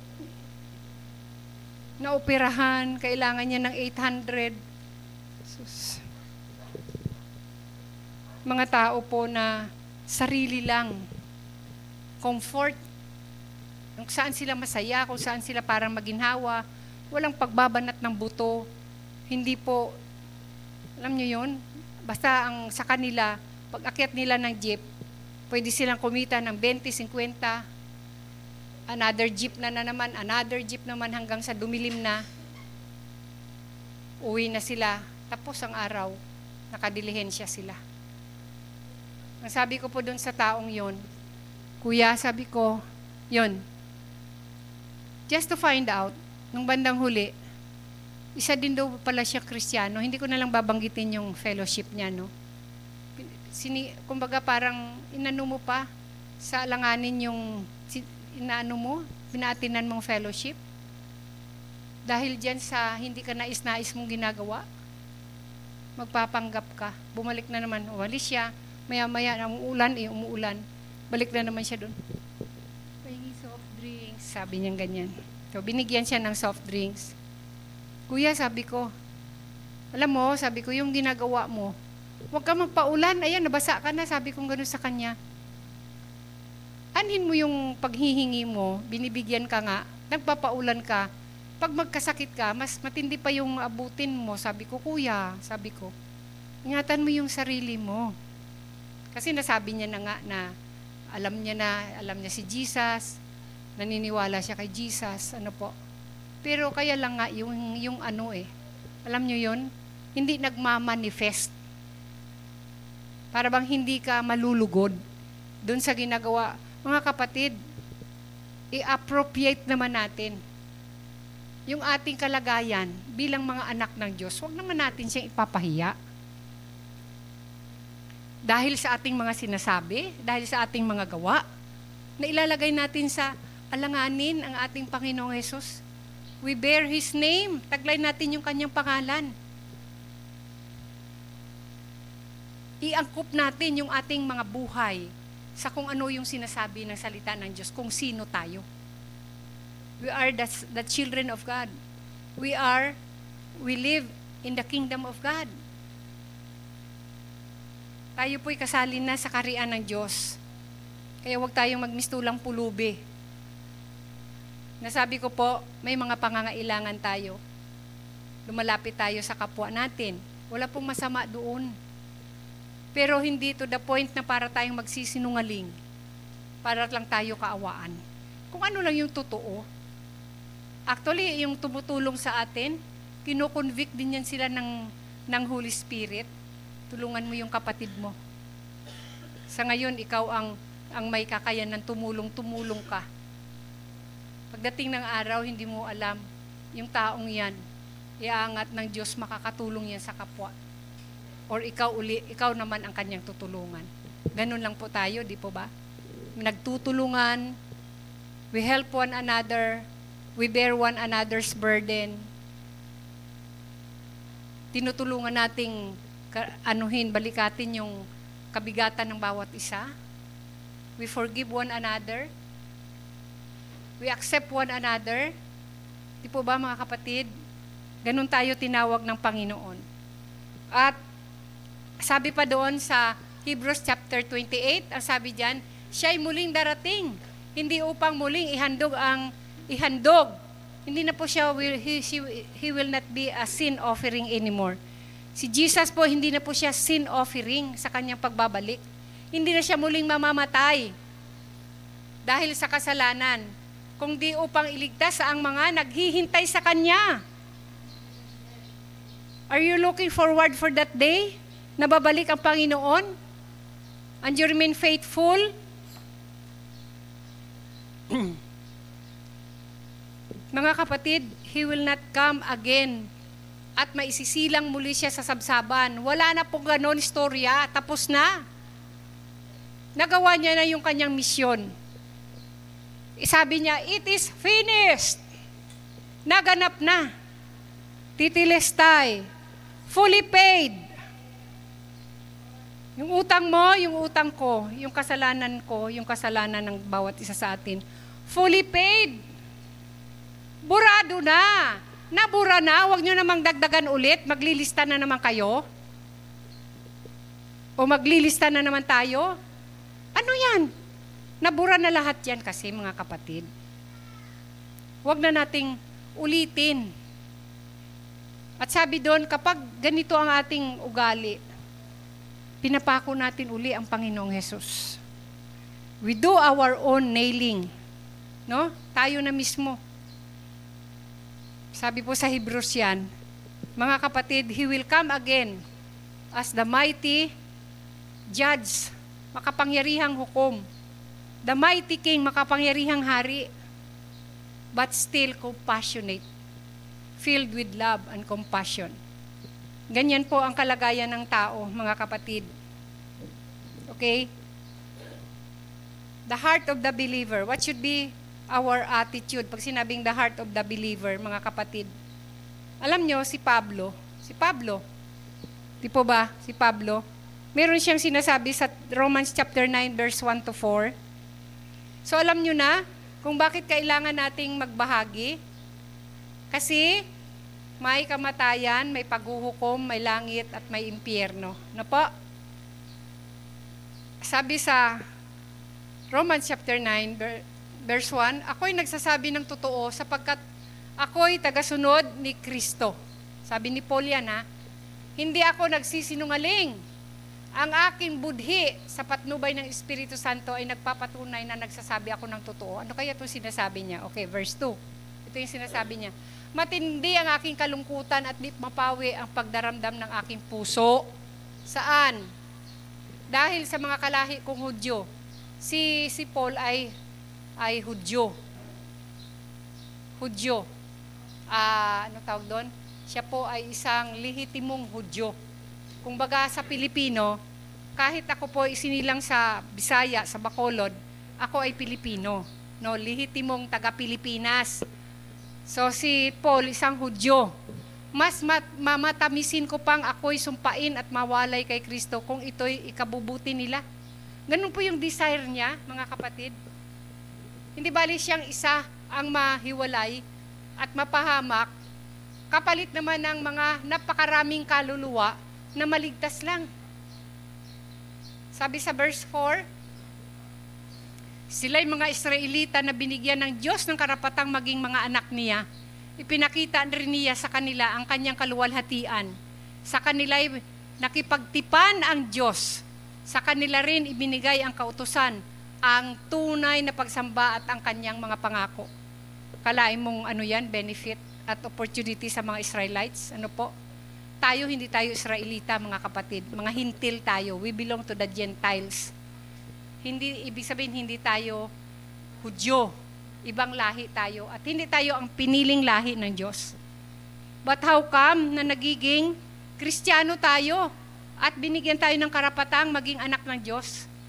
[SPEAKER 1] Naoperahan, kailangan niya ng eight hundred. Sus. Mga tao po na sarili lang. Comfort. Kung saan sila masaya, kung saan sila parang maginhawa. Walang pagbabanat ng buto. Hindi po, alam niyo yun? Basta ang sa kanila, pag akyat nila ng jeep, pwede silang kumita ng twenty, fifty, another jeep na na naman, another jeep naman hanggang sa dumilim na. Uwi na sila, tapos ang araw, nakadilihensya sila. Ang sabi ko po dun sa taong yon, kuya, sabi ko, yon, just to find out, nung bandang huli, isa din daw pala siya Kristiyano, hindi ko na lang babanggitin yung fellowship niya, no? Sini, kumbaga parang inano mo pa sa alanganin yung inaano mo, pinaatinan mong fellowship. Dahil dyan sa hindi ka nais-nais mong ginagawa, magpapanggap ka. Bumalik na naman, umalis siya, maya-maya, umuulan, eh, umuulan. Balik na naman siya doon. Pahingi soft drinks, sabi niya ganyan. So, binigyan siya ng soft drinks. Kuya, sabi ko, alam mo, sabi ko, yung ginagawa mo, huwag ka magpaulan. Ayan, nabasa ka na. Sabi kong gano'n sa kanya. Anhin mo yung paghihingi mo, binibigyan ka nga, nagpapaulan ka. Pag magkasakit ka, mas matindi pa yung abutin mo. Sabi ko, kuya, sabi ko, ingatan mo yung sarili mo. Kasi nasabi niya na nga na alam niya na, alam niya si Jesus, naniniwala siya kay Jesus, ano po. Pero kaya lang nga yung, yung ano eh, alam niyo yun, hindi nagmamanifest. Para bang hindi ka malulugod doon sa ginagawa. Mga kapatid, i-appropriate naman natin yung ating kalagayan bilang mga anak ng Diyos. Huwag naman natin siyang ipapahiya. Dahil sa ating mga sinasabi, dahil sa ating mga gawa, na ilalagay natin sa alanganin ang ating Panginoong Hesus. We bear His name. Taglay natin yung kanyang pangalan. Iangkop natin yung ating mga buhay sa kung ano yung sinasabi ng salita ng Diyos, kung sino tayo. We are the, the children of God. We are, we live in the kingdom of God. Tayo po'y kasali na sa kaharian ng Diyos. Kaya huwag tayong magmistulang pulubi. Nasabi ko po, may mga pangangailangan tayo. Lumalapit tayo sa kapwa natin. Wala pong masama doon. Pero hindi to the point na para tayong magsisinungaling. Para lang tayo kaawaan. Kung ano lang yung totoo. Actually, yung tumutulong sa atin, kino-convict din yan sila ng, ng Holy Spirit. Tulungan mo yung kapatid mo. Sa ngayon, ikaw ang, ang may kakayanan tumulong-tumulong ka. Pagdating ng araw, hindi mo alam, yung taong yan, iaangat ng Diyos, makakatulong yan sa kapwa. Or ikaw uli, ikaw naman ang kanyang tutulungan. Ganun lang po tayo, di po ba? Nagtutulungan, we help one another, we bear one another's burden. Tinutulungan nating anuhin, balikatin yung kabigatan ng bawat isa. We forgive one another. We accept one another. Di po ba mga kapatid? Ganun tayo tinawag ng Panginoon. At sabi pa doon sa Hebrews chapter twenty-eight, ang sabi diyan, siya'y muling darating, hindi upang muling ihandog ang ihandog. Hindi na po siya, will, he, she, he will not be a sin offering anymore. Si Jesus po, hindi na po siya sin offering sa kanyang pagbabalik. Hindi na siya muling mamamatay dahil sa kasalanan, kundi upang iligtas ang mga naghihintay sa kanya. Are you looking forward for that day? Na babalik ang Panginoon? And you remain faithful? Mga kapatid, He will not come again at maisisilang muli siya sa sabsaban. Wala na pong ganon istorya, tapos na. Nagawa niya na yung kanyang misyon. Sabi niya, it is finished. Naganap na. Titilestay. Fully paid. Yung utang mo, yung utang ko, yung kasalanan ko, yung kasalanan ng bawat isa sa atin, fully paid. Burado na. Nabura na. Huwag nyo namang dagdagan ulit. Maglilista na naman kayo. O maglilista na naman tayo. Ano yan? Nabura na lahat yan kasi, mga kapatid. Huwag na nating ulitin. At sabi doon, kapag ganito ang ating ugali, pinapako natin uli ang Panginoong Hesus. We do our own nailing. No? Tayo na mismo. Sabi po sa Hebrews yan, mga kapatid, He will come again as the mighty judge, makapangyarihang hukom. The mighty king, makapangyarihang hari, but still compassionate, filled with love and compassion. Ganyan po ang kalagayan ng tao, mga kapatid. Okay? The heart of the believer, what should be our attitude? Pag sinabing the heart of the believer, mga kapatid, alam nyo, si Pablo, si Pablo, di po ba, si Pablo, meron siyang sinasabi sa Romans chapter nine, verse one to four. So alam nyo na, kung bakit kailangan nating magbahagi, kasi may kamatayan, may paghuhukom, may langit, at may impyerno. Ano po? Sabi sa Romans chapter nine, verse one, ako'y nagsasabi ng totoo sapagkat ako'y tagasunod ni Kristo. Sabi ni Paul yan, ha? Hindi ako nagsisinungaling. Ang aking budhi sa patnubay ng Espiritu Santo ay nagpapatunay na nagsasabi ako ng totoo. Ano kaya itong sinasabi niya? Okay, verse two. Ito yung sinasabi niya. Matindi ang aking kalungkutan at di mapawi ang pagdaramdam ng aking puso. Saan? Dahil sa mga kalahi kong Hudyo. Si, si Paul ay ay Hudyo. Hudyo. Ah, ano tawag doon? Siya po ay isang lehitimong Hudyo. Kung baga sa Pilipino, kahit ako po isinilang sa Bisaya, sa Bacolod, ako ay Pilipino. No, lehitimong taga-Pilipinas. So si Paul, isang Hudyo. Mas mat- mamatamisin ko pang ako'y sumpain at mawalay kay Kristo kung ito'y ikabubuti nila. Ganun po yung desire niya, mga kapatid. Hindi bali siyang isa ang mahiwalay at mapahamak, kapalit naman ng mga napakaraming kaluluwa na maligtas lang. Sabi sa verse four, sila'y mga Israelita na binigyan ng Diyos ng karapatang maging mga anak niya. Ipinakita rin niya sa kanila ang kanyang kaluwalhatian. Sa kanila'y nakipagtipan ang Diyos. Sa kanila rin ibinigay ang kautusan, ang tunay na pagsamba at ang kanyang mga pangako. Kalain mong ano yan, benefit at opportunity sa mga Israelites? Ano po? Tayo, hindi tayo Israelita, mga kapatid. Mga hintil tayo. We belong to the Gentiles. Hindi, ibig sabihin, hindi tayo Hudyo. Ibang lahi tayo. At hindi tayo ang piniling lahi ng Diyos. But how come na nagiging Kristiyano tayo at binigyan tayo ng karapatang maging anak ng Diyos?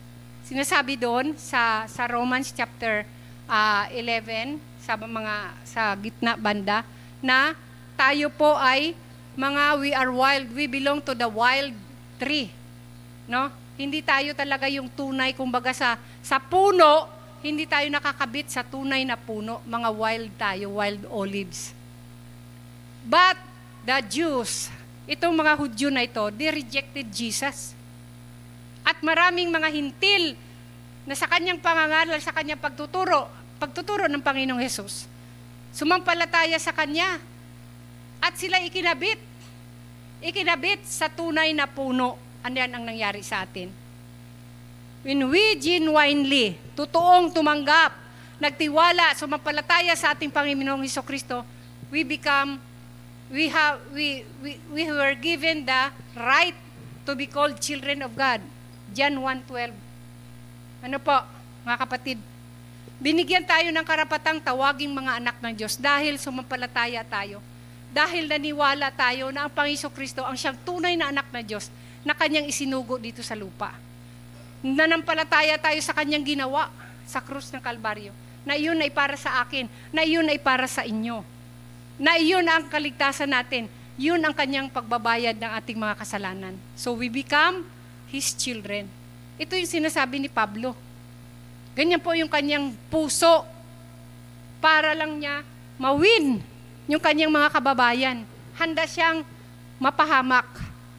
[SPEAKER 1] Sinasabi doon sa sa Romans chapter uh, eleven, sa mga sa gitna banda, na tayo po ay mga we are wild, we belong to the wild tree. No? Hindi tayo talaga yung tunay, kumbaga sa sa puno, hindi tayo nakakabit sa tunay na puno, mga wild tayo, wild olives. But the Jews, itong mga Hudyo na ito, they rejected Jesus. At maraming mga hintil na sa kanyang pangangaral, sa kanyang pagtuturo, pagtuturo ng Panginoong Hesus, sumampalataya sa kanya. At sila ikinabit. Ikinabit sa tunay na puno. Ano yan ang nangyari sa atin? When we genuinely, totoong tumanggap, nagtiwala, sumampalataya sa ating Panginoong Hesukristo, we become, we have, we, we, we were given the right to be called children of God. John one twelve. Ano po, mga kapatid? Binigyan tayo ng karapatang tawaging mga anak ng Diyos dahil sumampalataya tayo. Dahil naniwala tayo na ang Panginoong Kristo ang siyang tunay na anak ng Diyos na kanyang isinugo dito sa lupa. Nanampalataya tayo sa kanyang ginawa sa krus ng Kalbaryo. Na iyon ay para sa akin, na iyon ay para sa inyo. Na iyon ang kaligtasan natin. Yun ang kanyang pagbabayad ng ating mga kasalanan. So we become His children. Ito yung sinasabi ni Pablo. Ganyan po yung kanyang puso para lang niya mawin yung kanyang mga kababayan. Handa siyang mapahamak.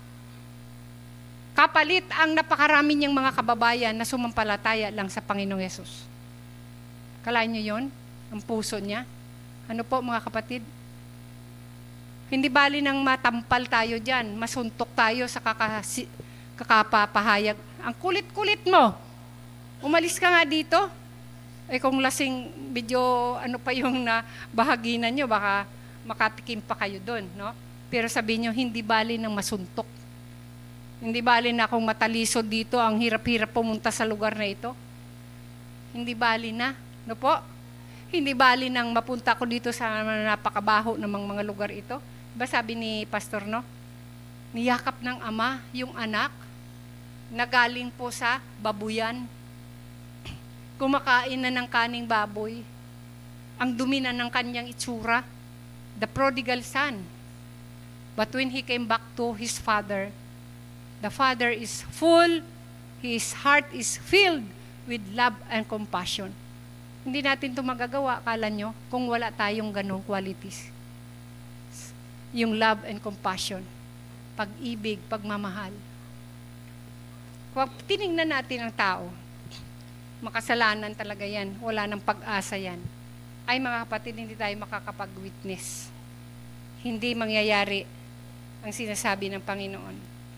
[SPEAKER 1] Kapalit ang napakarami niyang mga kababayan na sumampalataya lang sa Panginoong Yesus. Kalain niyo yun? Ang puso niya. Ano po mga kapatid? Hindi bali nang matampal tayo dyan, masuntok tayo sa kakasi, kakapapahayag. Ang kulit-kulit mo. Umalis ka nga dito. Eh kung lasing video, ano pa yung na bahaginan nyo, baka makatikim pa kayo doon, no? Pero sabihin nyo, hindi bali ng masuntok. Hindi bali na kung matalisod dito, ang hirap-hirap pumunta sa lugar na ito. Hindi bali na, no po? Hindi bali nang mapunta ko dito sa napakabaho ng mga lugar ito. Diba sabi ni Pastor, no? Niyakap ng ama yung anak na galing po sa babuyan. Kumakain na ng kaning baboy. Ang dumi na ng kanyang itsura. The prodigal son. But when he came back to his father, the father is full, his heart is filled with love and compassion. Hindi natin ito magagawa, akala nyo, kung wala tayong ganong qualities. Yung love and compassion. Pag-ibig, pagmamahal. Kung tinignan natin ang tao, makasalanan talaga yan, wala nang pag-asa yan. Ay mga kapatid, hindi tayo makakapag-witness. Hindi mangyayari ang sinasabi ng Panginoon.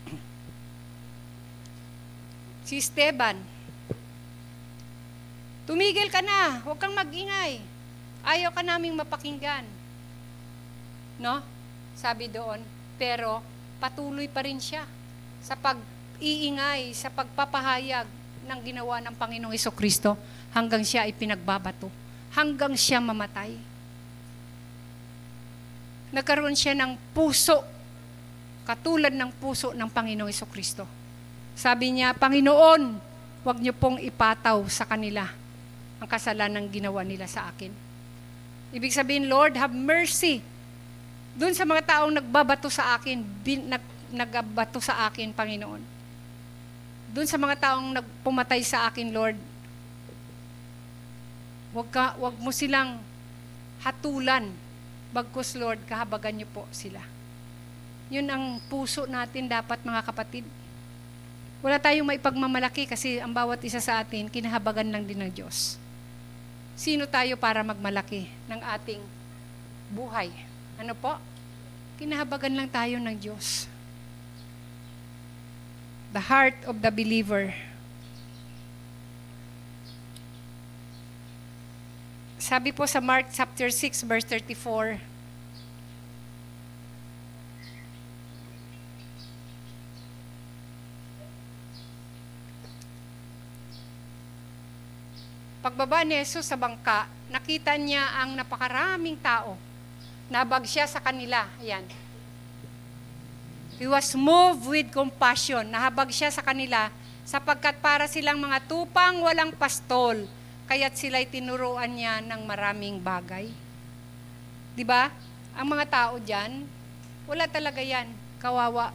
[SPEAKER 1] Si Esteban, tumigil ka na, huwag kang mag-ingay. Ayaw ka naming mapakinggan. No? Sabi doon, pero patuloy pa rin siya sa pag-iingay, sa pagpapahayag ng ginawa ng Panginoong Hesukristo hanggang siya ay pinagbabato, hanggang siya mamatay. Nagkaroon siya ng puso, katulad ng puso ng Panginoong Hesukristo. Sabi niya, Panginoon, huwag niyo pong ipataw sa kanila ang kasalanan ng ginawa nila sa akin. Ibig sabihin, Lord, have mercy. Doon sa mga taong nagbabato sa akin, bin, nag, nagbato sa akin, Panginoon. Doon sa mga taong nagpumatay sa akin, Lord, wag, ka, wag mo silang hatulan. Bagkus, Lord, kahabagan niyo po sila. Yun ang puso natin dapat, mga kapatid. Wala tayong maipagmamalaki kasi ang bawat isa sa atin, kinahabagan lang din ng Diyos. Sino tayo para magmalaki ng ating buhay? Ano po? Kinahabagan lang tayo ng Diyos. The heart of the believer. Sabi po sa Mark chapter six verse thirty-four, pagbaba ni Jesus sa bangka, nakita niya ang napakaraming tao. Nabag siya sa kanila. Ayan. He was moved with compassion. Nahabag siya sa kanila sapagkat para silang mga tupang walang pastol, kaya't sila'y tinuruan niya ng maraming bagay. Di ba? Ang mga tao dyan, wala talaga yan. Kawawa.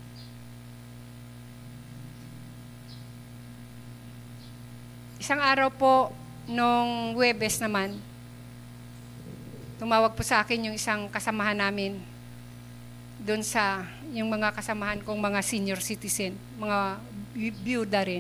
[SPEAKER 1] Isang araw po, nung Huwebes naman, tumawag po sa akin yung isang kasamahan namin doon sa, yung mga kasamahan kong mga senior citizen, mga byuda rin.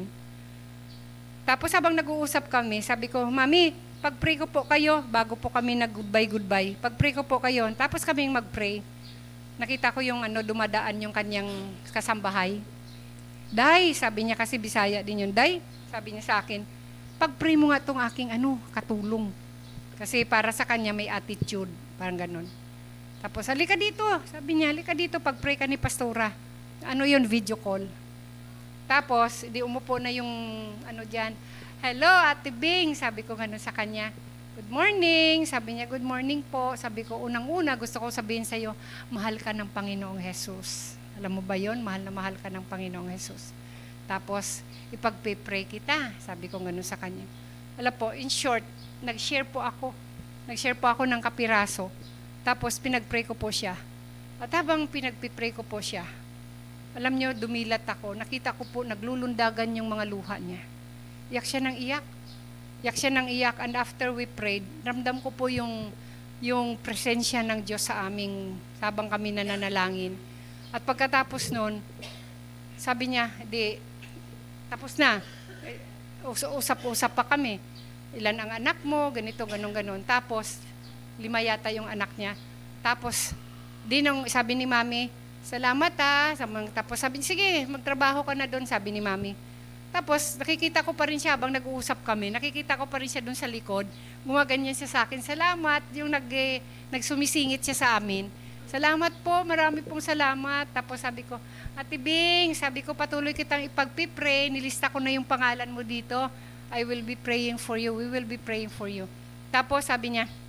[SPEAKER 1] Tapos habang nag-uusap kami, sabi ko, Mami, pag-pray ko po kayo, bago po kami nag-goodbye-goodbye, pag-pray ko po kayo, tapos kaming mag-pray, nakita ko yung ano, dumadaan yung kanyang kasambahay. Day, sabi niya kasi Bisaya din yun, Day, sabi niya sa akin, pag-pray mo nga itong aking ano, katulong. Kasi para sa kanya may attitude, parang ganun. Tapos, halika dito, sabi niya, halika dito, pag-pray ka ni Pastora. Ano yun, video call. Tapos, di umupo na yung ano dyan, hello, Ate Bing, sabi ko gano'n sa kanya. Good morning, sabi niya, good morning po. Sabi ko, unang-una, gusto ko sabihin sa iyo, mahal ka ng Panginoong Jesus. Alam mo ba yon? Mahal na mahal ka ng Panginoong Jesus. Tapos, ipag-pray kita, sabi ko gano'n sa kanya. Alam po, in short, nag-share po ako. Nag-share po ako ng kapiraso. Tapos, pinag-pray ko po siya. At habang pinag-pray ko po siya, alam niyo, dumilat ako. Nakita ko po, naglulundagan yung mga luha niya. Iyak siya ng iyak. Iyak siya ng iyak. And after we prayed, ramdam ko po yung, yung presensya ng Diyos sa aming, habang kami nananalangin. At pagkatapos nun, sabi niya, di, tapos na. Usap-usap pa kami. Ilan ang anak mo, ganito, ganon, ganon. Tapos, lima yata yung anak niya. Tapos, di nung sabi ni Mami, salamat ha. Tapos sabi, sige, magtrabaho ka na doon, sabi ni Mami. Tapos, nakikita ko pa rin siya habang nag-uusap kami. Nakikita ko pa rin siya doon sa likod. Gumaganyan siya sa akin, salamat. Yung nag, eh, nagsumisingit siya sa amin. Salamat po, marami pong salamat. Tapos sabi ko, Ate Bing, sabi ko, patuloy kitang ipagpipray. Nilista ko na yung pangalan mo dito. I will be praying for you. We will be praying for you. Tapos sabi niya,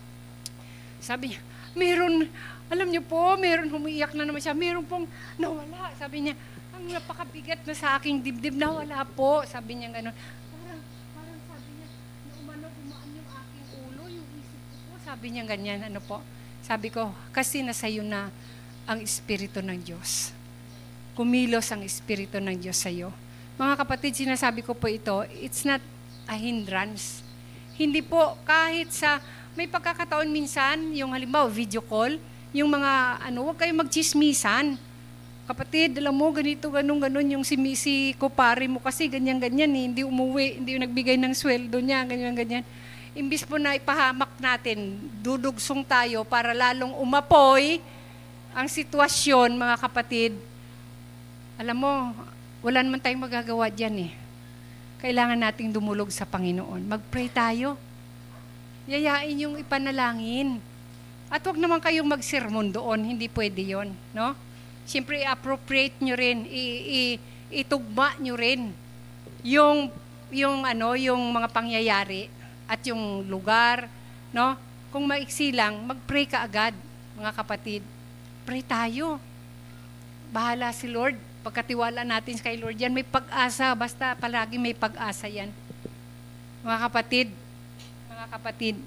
[SPEAKER 1] sabi niya, meron, alam niyo po, meron, humiiyak na naman siya, meron pong nawala. Sabi niya, ang napakabigat na sa aking dibdib, nawala po. Sabi niya gano'n. Parang, parang sabi niya, naumano, umaan yung aking ulo, yung isip ko po. Sabi niya ganyan, ano po. Sabi ko, kasi nasa iyo na ang Espiritu ng Diyos. Kumilos ang Espiritu ng Diyos sa iyo. Mga kapatid, sinasabi ko po ito, it's not a hindrance. Hindi po, kahit sa, may pagkakataon minsan, yung halimbawa, video call, yung mga, ano, huwag kayong magchismisan. Kapatid, alam mo, ganito, ganun, ganun, yung si, si kupari mo kasi, ganyan, ganyan, eh, hindi umuwi, hindi nagbigay ng sweldo niya, ganyan, ganyan. Imbis po na ipahamak natin, dudugsong tayo para lalong umapoy ang sitwasyon, mga kapatid. Alam mo, wala naman tayong magagawa dyan eh. Kailangan nating dumulog sa Panginoon. Mag-pray tayo. Yayain yung ipanalangin. At huwag naman kayong mag-sermon doon. Hindi pwede yon, no? Siyempre, i-appropriate nyo rin. I- i- itugma nyo rin yung, yung, ano, yung mga pangyayari at yung lugar, no? Kung maiksi lang, mag-pray ka agad, mga kapatid. Pray tayo. Bahala si Lord. Pagkatiwala natin kay Lord yan, may pag-asa. Basta palagi may pag-asa yan. Mga kapatid, mga kapatid,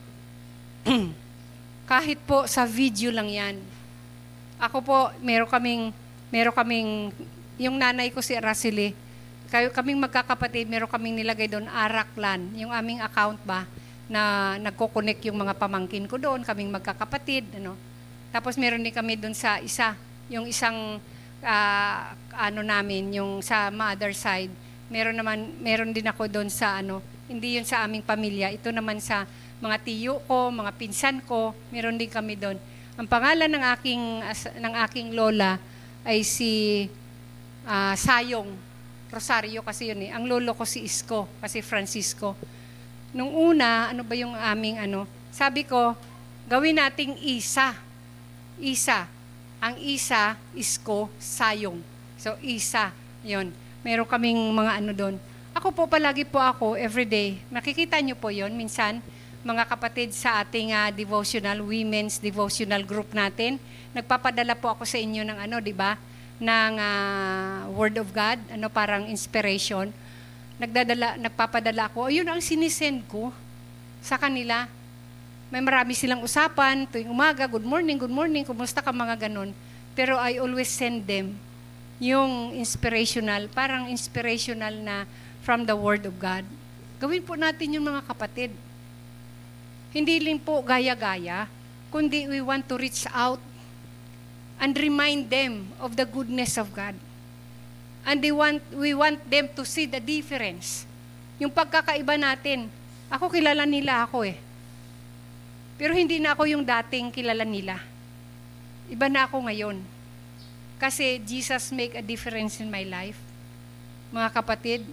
[SPEAKER 1] kahit po sa video lang yan. Ako po, meron kaming, meron kaming, yung nanay ko si Araceli, kayo kaming magkakapatid, meron kaming nilagay doon, Araklan, yung aming account ba, na nagko-connect yung mga pamangkin ko doon, kaming magkakapatid, ano. Tapos meron din kami doon sa isa, yung isang, uh, ano namin, yung sa mother side, meron naman, meron din ako doon sa, ano, hindi yun sa aming pamilya, ito naman sa mga tiyo ko, mga pinsan ko, meron din kami doon. Ang pangalan ng aking, ng aking lola ay si uh, Sayong, Rosario kasi yun eh. Ang lolo ko si Isko, kasi Francisco. Nung una, ano ba yung aming ano, sabi ko, gawin nating isa. Isa. Ang isa, Isko, Sayong. So, isa. Yun. Meron kaming mga ano doon. Ako po, palagi po ako, everyday. Nakikita nyo po yon minsan, mga kapatid sa ating uh, devotional, women's devotional group natin. Nagpapadala po ako sa inyo ng ano, di ba? ng uh, Word of God, ano parang inspiration, nagdadala, nagpapadala ako, ayun ang sinisend ko sa kanila. May marami silang usapan, tuwing umaga, good morning, good morning, kumusta ka, mga ganon. Pero I always send them yung inspirational, parang inspirational na from the Word of God. Gawin po natin yung mga kapatid. Hindi lang po gaya-gaya, kundi we want to reach out and remind them of the goodness of God. And they want, we want them to see the difference. Yung pagkakaiba natin, ako kilala nila ako eh. Pero hindi na ako yung dating kilala nila. Iba na ako ngayon. Kasi Jesus make a difference in my life. Mga kapatid,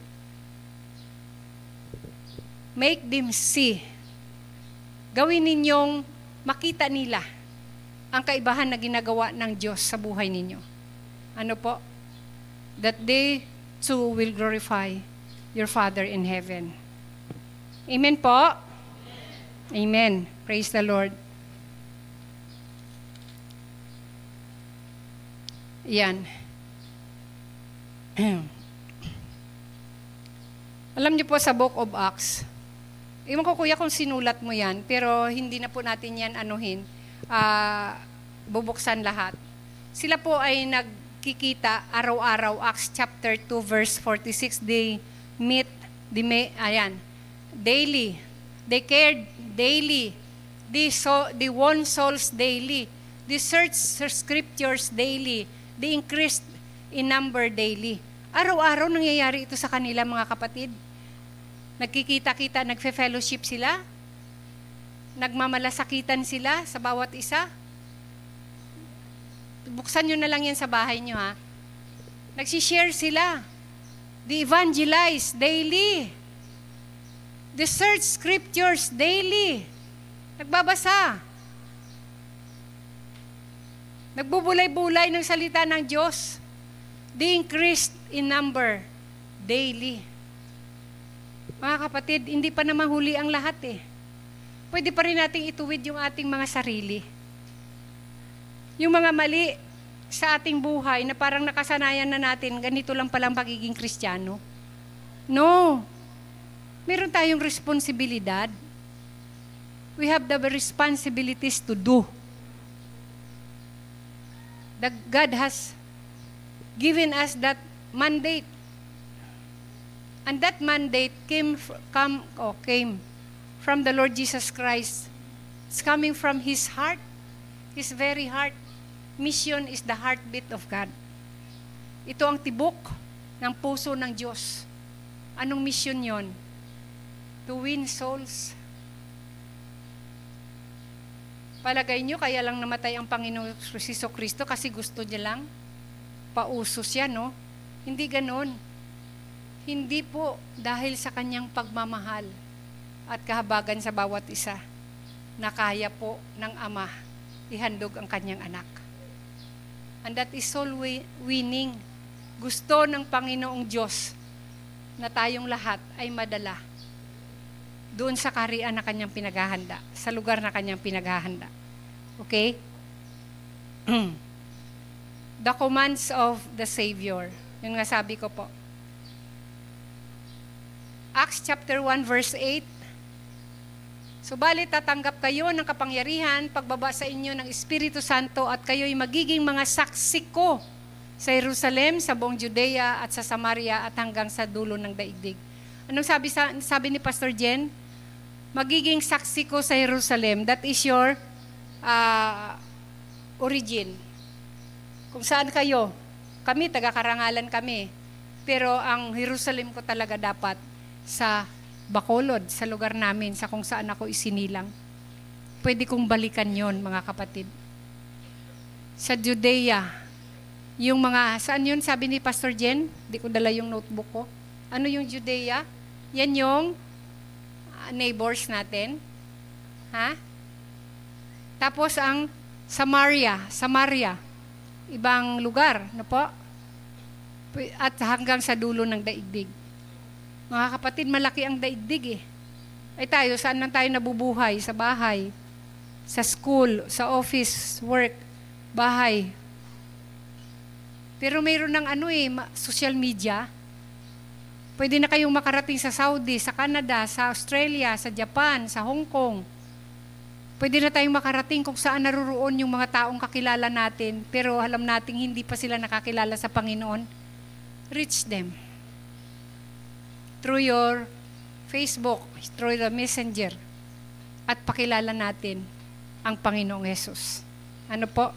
[SPEAKER 1] make them see. Gawin ninyong makita nila ang kaibahan na ginagawa ng Diyos sa buhay ninyo. Ano po? That they too will glorify your Father in heaven. Amen po? Amen. Praise the Lord. Yan. Alam niyo po sa Book of Acts, iwan ko kuya kung sinulat mo yan, pero hindi na po natin yan anuhin, uh, bubuksan lahat. Sila po ay nagkikita araw-araw, Acts chapter two verse forty-six, they meet, they may, ayan, daily. They cared daily. They, so, they won souls daily. They searched scriptures daily. They increased in number daily. Araw-araw nangyayari ito sa kanila, mga kapatid. Nagkikita-kita, nagfe-fellowship sila. Nagmamalasakitan sila sa bawat isa. Buksan nyo na lang yan sa bahay nyo, ha. Nagsishare sila. They evangelize daily. They search scriptures daily. Nagbabasa. Nagbubulay-bulay ng salita ng Diyos. They increased in number daily. Mga kapatid, hindi pa naman huli ang lahat eh. Pwede pa rin nating ituwid yung ating mga sarili. Yung mga mali sa ating buhay na parang nakasanayan na natin, ganito lang palang pagiging Kristiyano. No. Meron tayong responsibilidad. We have the responsibilities to do. That God has given us that mandate. And that mandate came, come, oh, came from the Lord Jesus Christ. It's coming from His heart, His very heart. Mission is the heartbeat of God. Ito ang tibok ng puso ng Diyos. Anong mission yon? To win souls. Palagay nyo, kaya lang namatay ang Panginoong Jesucristo kasi gusto niya lang pauso siya, no? Hindi ganon. Hindi po dahil sa kanyang pagmamahal at kahabagan sa bawat isa na kaya po ng Ama ihandog ang kanyang anak. And that is soul winning. Gusto ng Panginoong Diyos na tayong lahat ay madala doon sa kaharian na kanyang pinaghahanda, sa lugar na kanyang pinaghahanda. Okay? The commands of the Savior. Yung nga sabi ko po. Acts chapter one verse eight. Subalit tatanggap kayo ng kapangyarihan pagbaba sa inyo ng Espiritu Santo at kayo'y magiging mga saksi ko sa Jerusalem, sa buong Judea at sa Samaria at hanggang sa dulo ng daigdig. Anong sabi, sa, sabi ni Pastor Jen? Magiging saksi ko sa Jerusalem. That is your uh, origin. Kung saan kayo. Kami, taga-Karangalan kami. Pero ang Jerusalem ko talaga dapat sa Bacolod, sa lugar namin, sa kung saan ako isinilang. Pwede kong balikan yon, mga kapatid. Sa Judea, yung mga, saan yun, sabi ni Pastor Jen? Di ko dala yung notebook ko. Ano yung Judea? Yan yung uh, neighbors natin. Ha? Tapos ang Samaria, Samaria, ibang lugar, no po? At hanggang sa dulo ng daigdig. Mga kapatid, malaki ang daigdig eh. Ay tayo, saan lang tayo nabubuhay? Sa bahay, sa school, sa office, work, bahay. Pero mayroon ng ano eh, social media. Pwede na kayong makarating sa Saudi, sa Canada, sa Australia, sa Japan, sa Hong Kong. Pwede na tayong makarating kung saan naruroon yung mga taong kakilala natin, pero alam nating hindi pa sila nakakilala sa Panginoon. Reach them. Through your Facebook, through the messenger. At pakilala natin ang Panginoong Yesus. Ano po?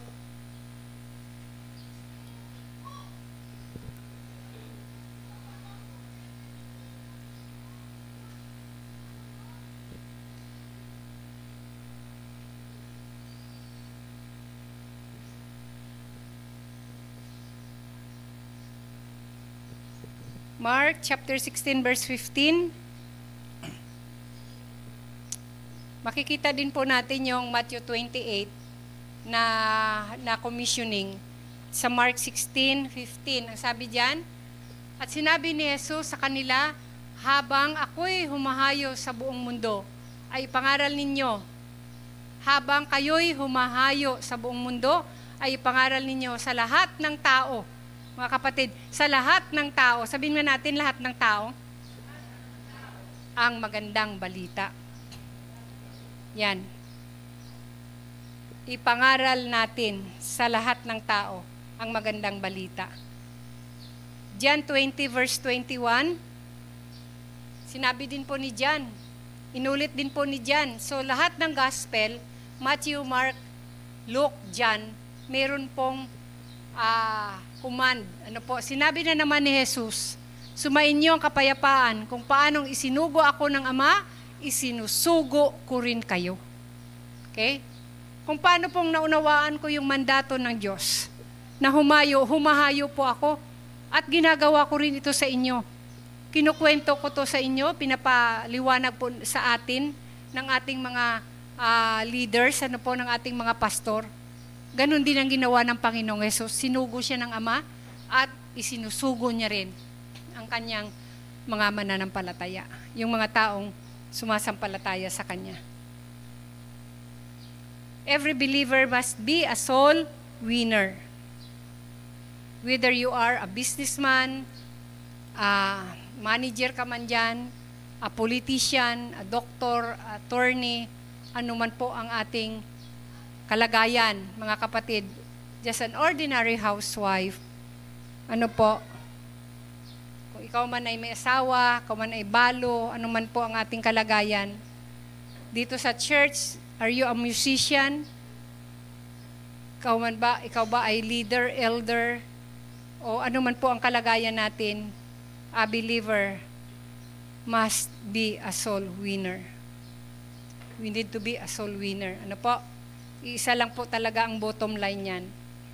[SPEAKER 1] Mark chapter sixteen verse fifteen. Makikita din po natin yung Matthew twenty-eight na na commissioning sa Mark sixteen fifteen. Ang sabi diyan, at sinabi ni Jesus sa kanila, habang ako'y humahayo sa buong mundo, ay ipangaral ninyo. Habang kayo'y humahayo sa buong mundo, ay ipangaral ninyo sa lahat ng tao. Mga kapatid, sa lahat ng tao, sabihin nga natin lahat ng tao, ang magandang balita. Yan. Ipangaral natin sa lahat ng tao ang magandang balita. John twenty verse twenty-one, sinabi din po ni John, inulit din po ni John. So lahat ng gospel, Matthew, Mark, Luke, John, meron pong uh, command. Ano po? Sinabi na naman ni Jesus, sumain niyo ang kapayapaan. Kung paanong isinugo ako ng Ama, isinusugo ko rin kayo. Okay? Kung paano pong naunawaan ko yung mandato ng Diyos, na humayo, humahayo po ako, at ginagawa ko rin ito sa inyo. Kinukwento ko to sa inyo, pinapaliwanag po sa atin, ng ating mga uh, leaders, ano po, ng ating mga pastor. Ganon din ang ginawa ng Panginoong Hesus. Sinugo siya ng Ama at isinusugo niya rin ang kanyang mga mananampalataya. Yung mga taong sumasampalataya sa Kanya. Every believer must be a soul winner. Whether you are a businessman, a manager ka man dyan, a politician, a doctor, attorney, anuman po ang ating kalagayan, mga kapatid, just an ordinary housewife, ano po, kung ikaw man ay may asawa, ikaw man ay balo, ano man po ang ating kalagayan, dito sa church, are you a musician? Ikaw man ba, ikaw ba ay leader, elder, o ano man po ang kalagayan natin, a believer must be a soul winner. We need to be a soul winner. Ano po? Isa lang po talaga ang bottom line niyan.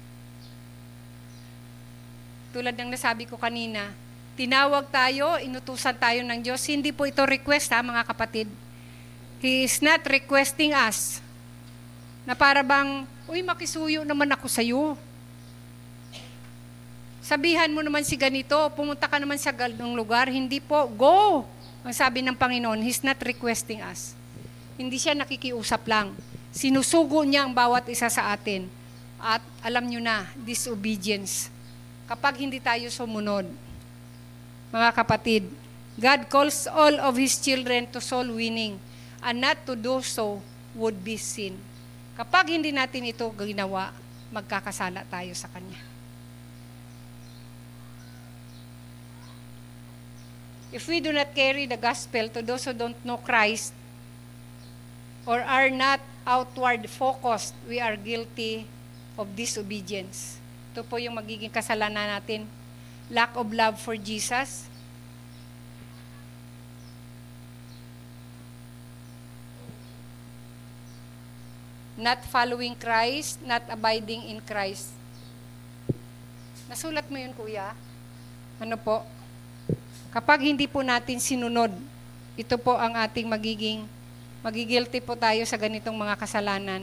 [SPEAKER 1] Tulad ng nasabi ko kanina, tinawag tayo, inutusan tayo ng Diyos. Hindi po ito request ha, mga kapatid. He is not requesting us na para bang, uy, makisuyo naman ako sa'yo. Sabihan mo naman si ganito, pumunta ka naman sa ganong lugar. Hindi po, go! Ang sabi ng Panginoon, He's not requesting us. Hindi siya nakikiusap lang. Sinusugo niya ang bawat isa sa atin. At alam nyo na, disobedience. Kapag hindi tayo sumunod, mga kapatid, God calls all of His children to soul winning, and not to do so would be sin. Kapag hindi natin ito ginawa, magkakasala tayo sa Kanya. If we do not carry the gospel to those who don't know Christ, or are not outward focused, we are guilty of disobedience. Ito po yung magiging kasalanan natin. Lack of love for Jesus. Not following Christ, not abiding in Christ. Nasulat mo yun, kuya? Ano po? Kapag hindi po natin sinunod, ito po ang ating magiging magigilty po tayo sa ganitong mga kasalanan.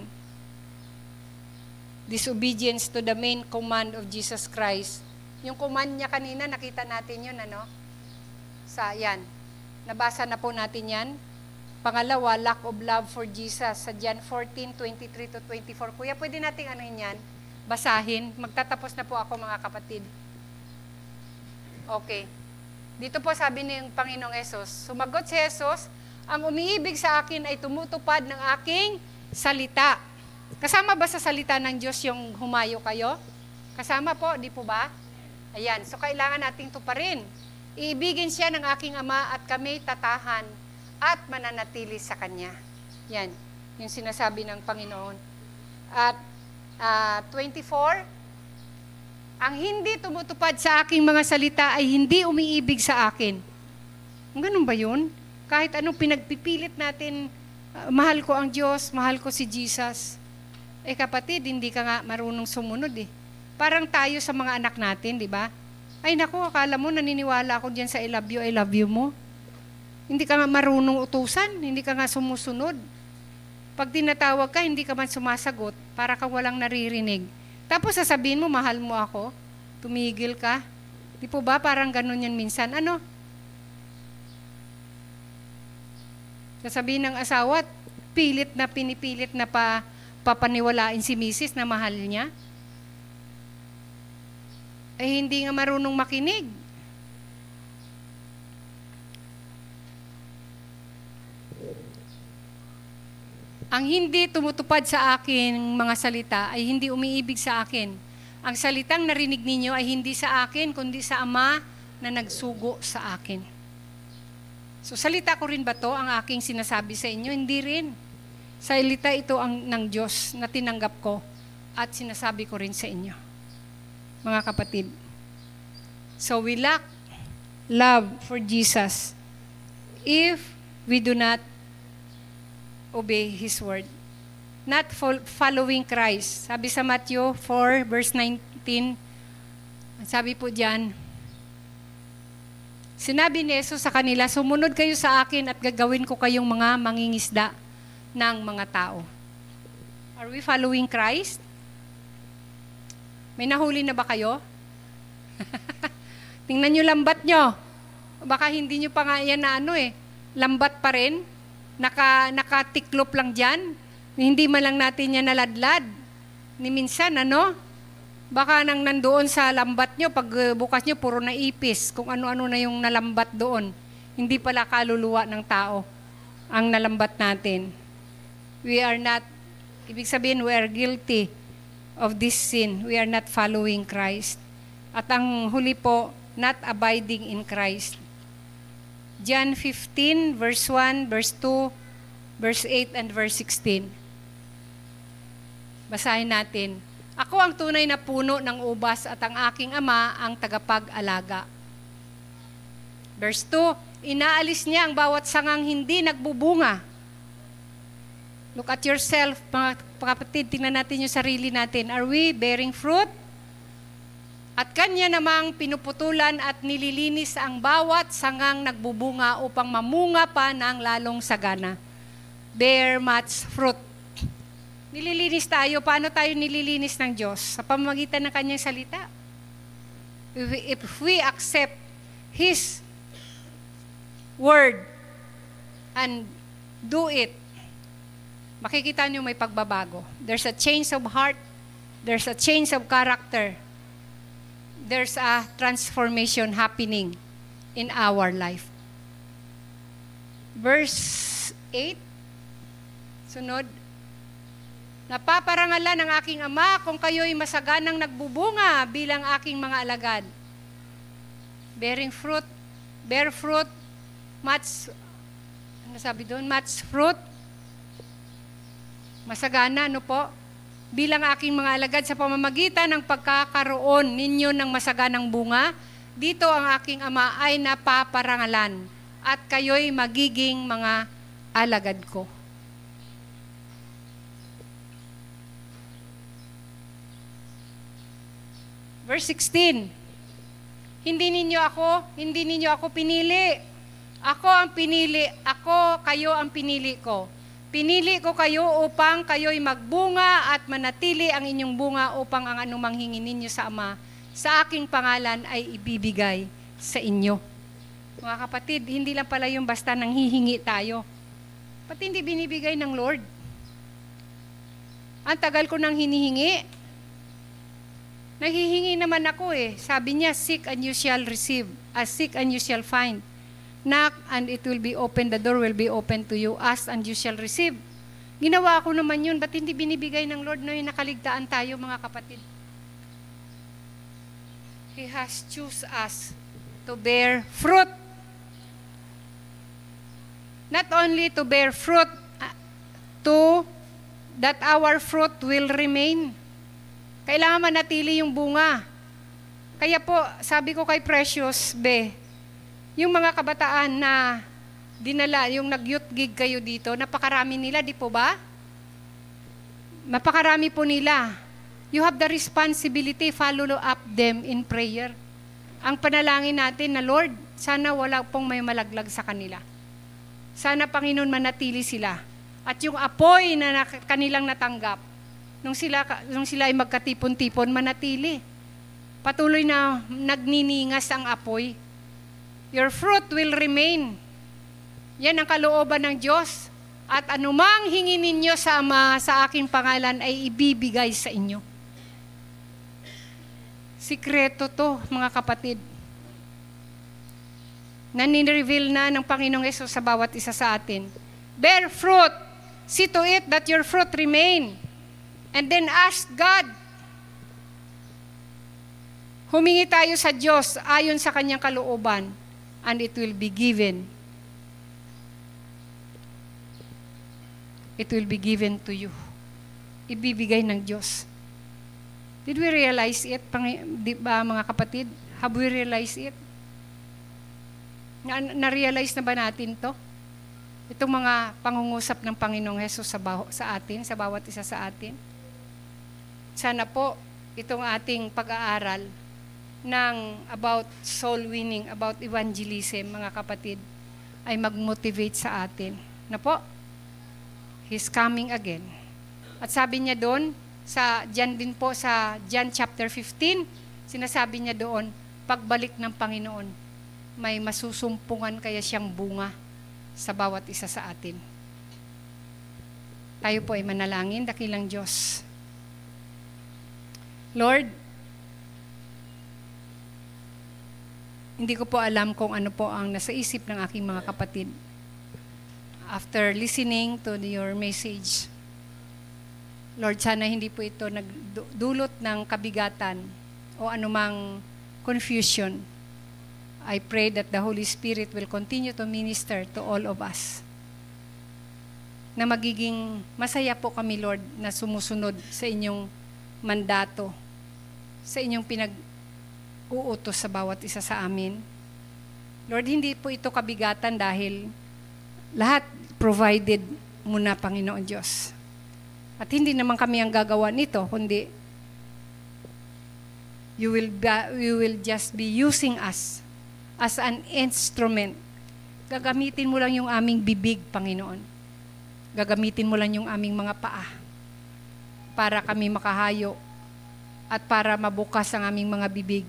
[SPEAKER 1] Disobedience to the main command of Jesus Christ. Yung command niya kanina, nakita natin yun, ano? Sa, yan. Nabasa na po natin yan. Pangalawa, lack of love for Jesus. Sa John fourteen, twenty-three to twenty-four. Kuya, pwede natin ano yan? basahin. Magtatapos na po ako, mga kapatid. Okay. Dito po sabi ng Panginoong Hesus, sumagot si Hesus, ang umiibig sa akin ay tumutupad ng aking salita. Kasama ba sa salita ng Diyos yung humayo kayo? Kasama po, di po ba? Ayan, so kailangan nating tuparin. Iibigin siya ng aking Ama at kami tatahan at mananatili sa Kanya. Yan, yung sinasabi ng Panginoon. At uh, twenty-four, ang hindi tumutupad sa aking mga salita ay hindi umiibig sa akin. Ganun ba yun? Kahit anong pinagpipilit natin, uh, mahal ko ang Diyos, mahal ko si Jesus. Eh kapatid, hindi ka nga marunong sumunod eh. Parang tayo sa mga anak natin, di ba? Ay naku, akala mo naniniwala ako diyan sa I love you, I love you mo. Hindi ka nga marunong utusan, hindi ka nga sumusunod. Pag tinatawag ka, hindi ka man sumasagot, para ka walang naririnig. Tapos sasabihin mo, mahal mo ako, tumigil ka. Di po ba parang ganun yan minsan? Ano? Sasabihin ng asawa, pilit na pinipilit na pa, papaniwalain si misis na mahal niya. Eh hindi nga marunong makinig. Ang hindi tumutupad sa akin mga salita ay hindi umiibig sa akin. Ang salitang narinig ninyo ay hindi sa akin, kundi sa Ama na nagsugo sa akin. So salita ko rin ba to ang aking sinasabi sa inyo? Hindi rin. Salita ito ang, ng Diyos na tinanggap ko at sinasabi ko rin sa inyo. Mga kapatid. So we lack love for Jesus if we do not obey His word. Not following Christ. Sabi sa Matthew four, verse nineteen, sabi po diyan, sinabi ni Jesus sa kanila, sumunod kayo sa akin at gagawin ko kayong mga mangingisda ng mga tao. Are we following Christ? May nahuli na ba kayo? Tingnan nyo lambat nyo. Baka hindi nyo pa nga yan na ano eh. Lambat pa rin. Naka, nakatiklop lang dyan. Hindi man lang natin yan naladlad. Ni minsan ano? Baka nang nandoon sa lambat nyo, pag bukas nyo, puro na ipis. Kung ano-ano na yung nalambat doon. Hindi pala kaluluwa ng tao ang nalambat natin. We are not, ibig sabihin, we are guilty of this sin. We are not following Christ. At ang huli po, not abiding in Christ. John fifteen, verse one, verse two, verse eight, and verse sixteen. Basahin natin. Ako ang tunay na puno ng ubas at ang aking Ama ang tagapag-alaga. Verse two, inaalis niya ang bawat sangang hindi nagbubunga. Look at yourself, mga kapatid, tingnan natin yung sarili natin. Are we bearing fruit? At Kanya namang pinuputulan at nililinis ang bawat sangang nagbubunga upang mamunga pa ng lalong sagana. Bear much fruit. Nililinis tayo. Paano tayo nililinis ng Diyos? Sa pamamagitan ng Kanyang salita. If we, if we accept His word and do it, makikita niyo may pagbabago. There's a change of heart. There's a change of character. There's a transformation happening in our life. Verse eight. Sunod. Napaparangalan ng aking Ama kung kayo'y masaganang nagbubunga bilang aking mga alagad. Bearing fruit. Bear fruit. Much, ano sabi doon? Much fruit. Masagana, ano po? Bilang aking mga alagad sa pamamagitan ng pagkakaroon ninyo ng masaganang bunga, dito ang aking Ama ay napaparangalan at kayo'y magiging mga alagad ko. Verse sixteen. Hindi ninyo ako, hindi ninyo ako pinili. Ako ang pinili, ako, kayo ang pinili ko. Pinili ko kayo upang kayo'y magbunga at manatili ang inyong bunga upang ang anumang hingin ninyo sa Ama, sa aking pangalan ay ibibigay sa inyo. Mga kapatid, hindi lang pala yung basta nang hihingi tayo. Pati hindi binibigay ng Lord. Ang tagal ko nang hinihingi. Nahihingi naman ako eh. Sabi niya, seek and you shall receive. As seek and you shall find. Knock and it will be open. The door will be open to you. Ask and you shall receive. Ginawa ko naman yun. Ba't hindi binibigay ng Lord na yung nakaligtaan tayo, mga kapatid? He has choose us to bear fruit. Not only to bear fruit, to that our fruit will remain. Kailangan manatili yung bunga. Kaya po, sabi ko kay Precious, Be, yung mga kabataan na dinala, yung nag-youth gig kayo dito, napakarami nila, di po ba? Napakarami po nila. You have the responsibility, follow up them in prayer. Ang panalangin natin na, Lord, sana wala pong may malaglag sa kanila. Sana, Panginoon, manatili sila. At yung apoy na kanilang natanggap, nung sila, nung sila ay magkatipon-tipon, manatili. Patuloy na nagniningas ang apoy. Your fruit will remain. Yan ang kalooban ng Diyos. At anumang hingin ninyo sa Ama sa aking pangalan ay ibibigay sa inyo. Sikreto to, mga kapatid. Na ni-reveal na ng Panginoong Yesus sa bawat isa sa atin. Bear fruit. See to it that your fruit remain. And then ask God. Humingi tayo sa Diyos ayon sa kanyang kalooban. And it will be given. It will be given to you. Ibibigay ng Diyos. Did we realize it, di ba, mga kapatid? Have we realized it? Na- na-realize na ba natin to? Itong mga pangungusap ng Panginoong Hesus sa, baho, sa atin, sa bawat isa sa atin. Sana po, itong ating pag-aaral ng about soul winning, about evangelism, mga kapatid, ay mag-motivate sa atin. Na po, He's coming again. At sabi niya doon, sa John din po, sa John chapter fifteen, sinasabi niya doon, pagbalik ng Panginoon, may masusumpungan kaya siyang bunga sa bawat isa sa atin. Tayo po ay manalangin, dakilang Diyos. Lord, hindi ko po alam kung ano po ang nasa isip ng aking mga kapatid. After listening to your message, Lord, sana hindi po ito nagdulot ng kabigatan o anumang confusion. I pray that the Holy Spirit will continue to minister to all of us. Na magiging masaya po kami, Lord, na sumusunod sa inyong mandato, sa inyong pinag-uutos sa bawat isa sa amin. Lord, hindi po ito kabigatan dahil lahat provided mo na, Panginoon Diyos. At hindi naman kami ang gagawa nito, kundi you will, ba, you will just be using us as an instrument. Gagamitin mo lang yung aming bibig, Panginoon. Gagamitin mo lang yung aming mga paa para kami makahayo at para mabukas ang aming mga bibig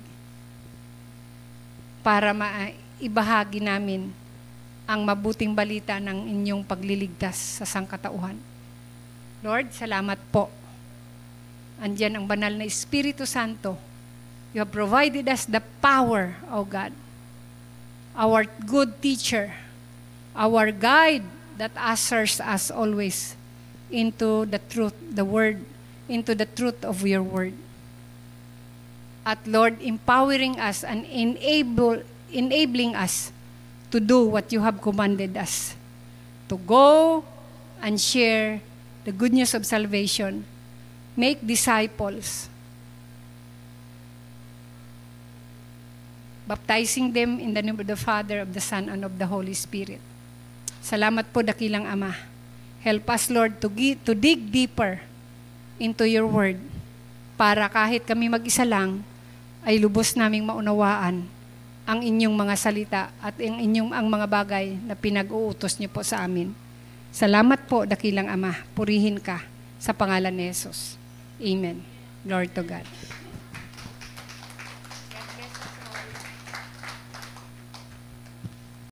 [SPEAKER 1] para maibahagi namin ang mabuting balita ng inyong pagliligtas sa sangkatauhan. Lord, salamat po. Andiyan ang banal na Espiritu Santo. You have provided us the power, O God. Our good teacher, our guide that ushers us always into the truth, the word, into the truth of your word. At Lord, empowering us and enable, enabling us to do what you have commanded us. To go and share the good news of salvation. Make disciples. Baptizing them in the name of the Father, of the Son, and of the Holy Spirit. Salamat po, dakilang Ama. Help us, Lord, to, gi- to dig deeper into your word para kahit kami mag-isa lang, ay lubos naming maunawaan ang inyong mga salita at ang inyong ang mga bagay na pinag-uutos niyo po sa amin. Salamat po, dakilang Ama. Purihin ka sa pangalan ni Jesus. Amen. Glory to God.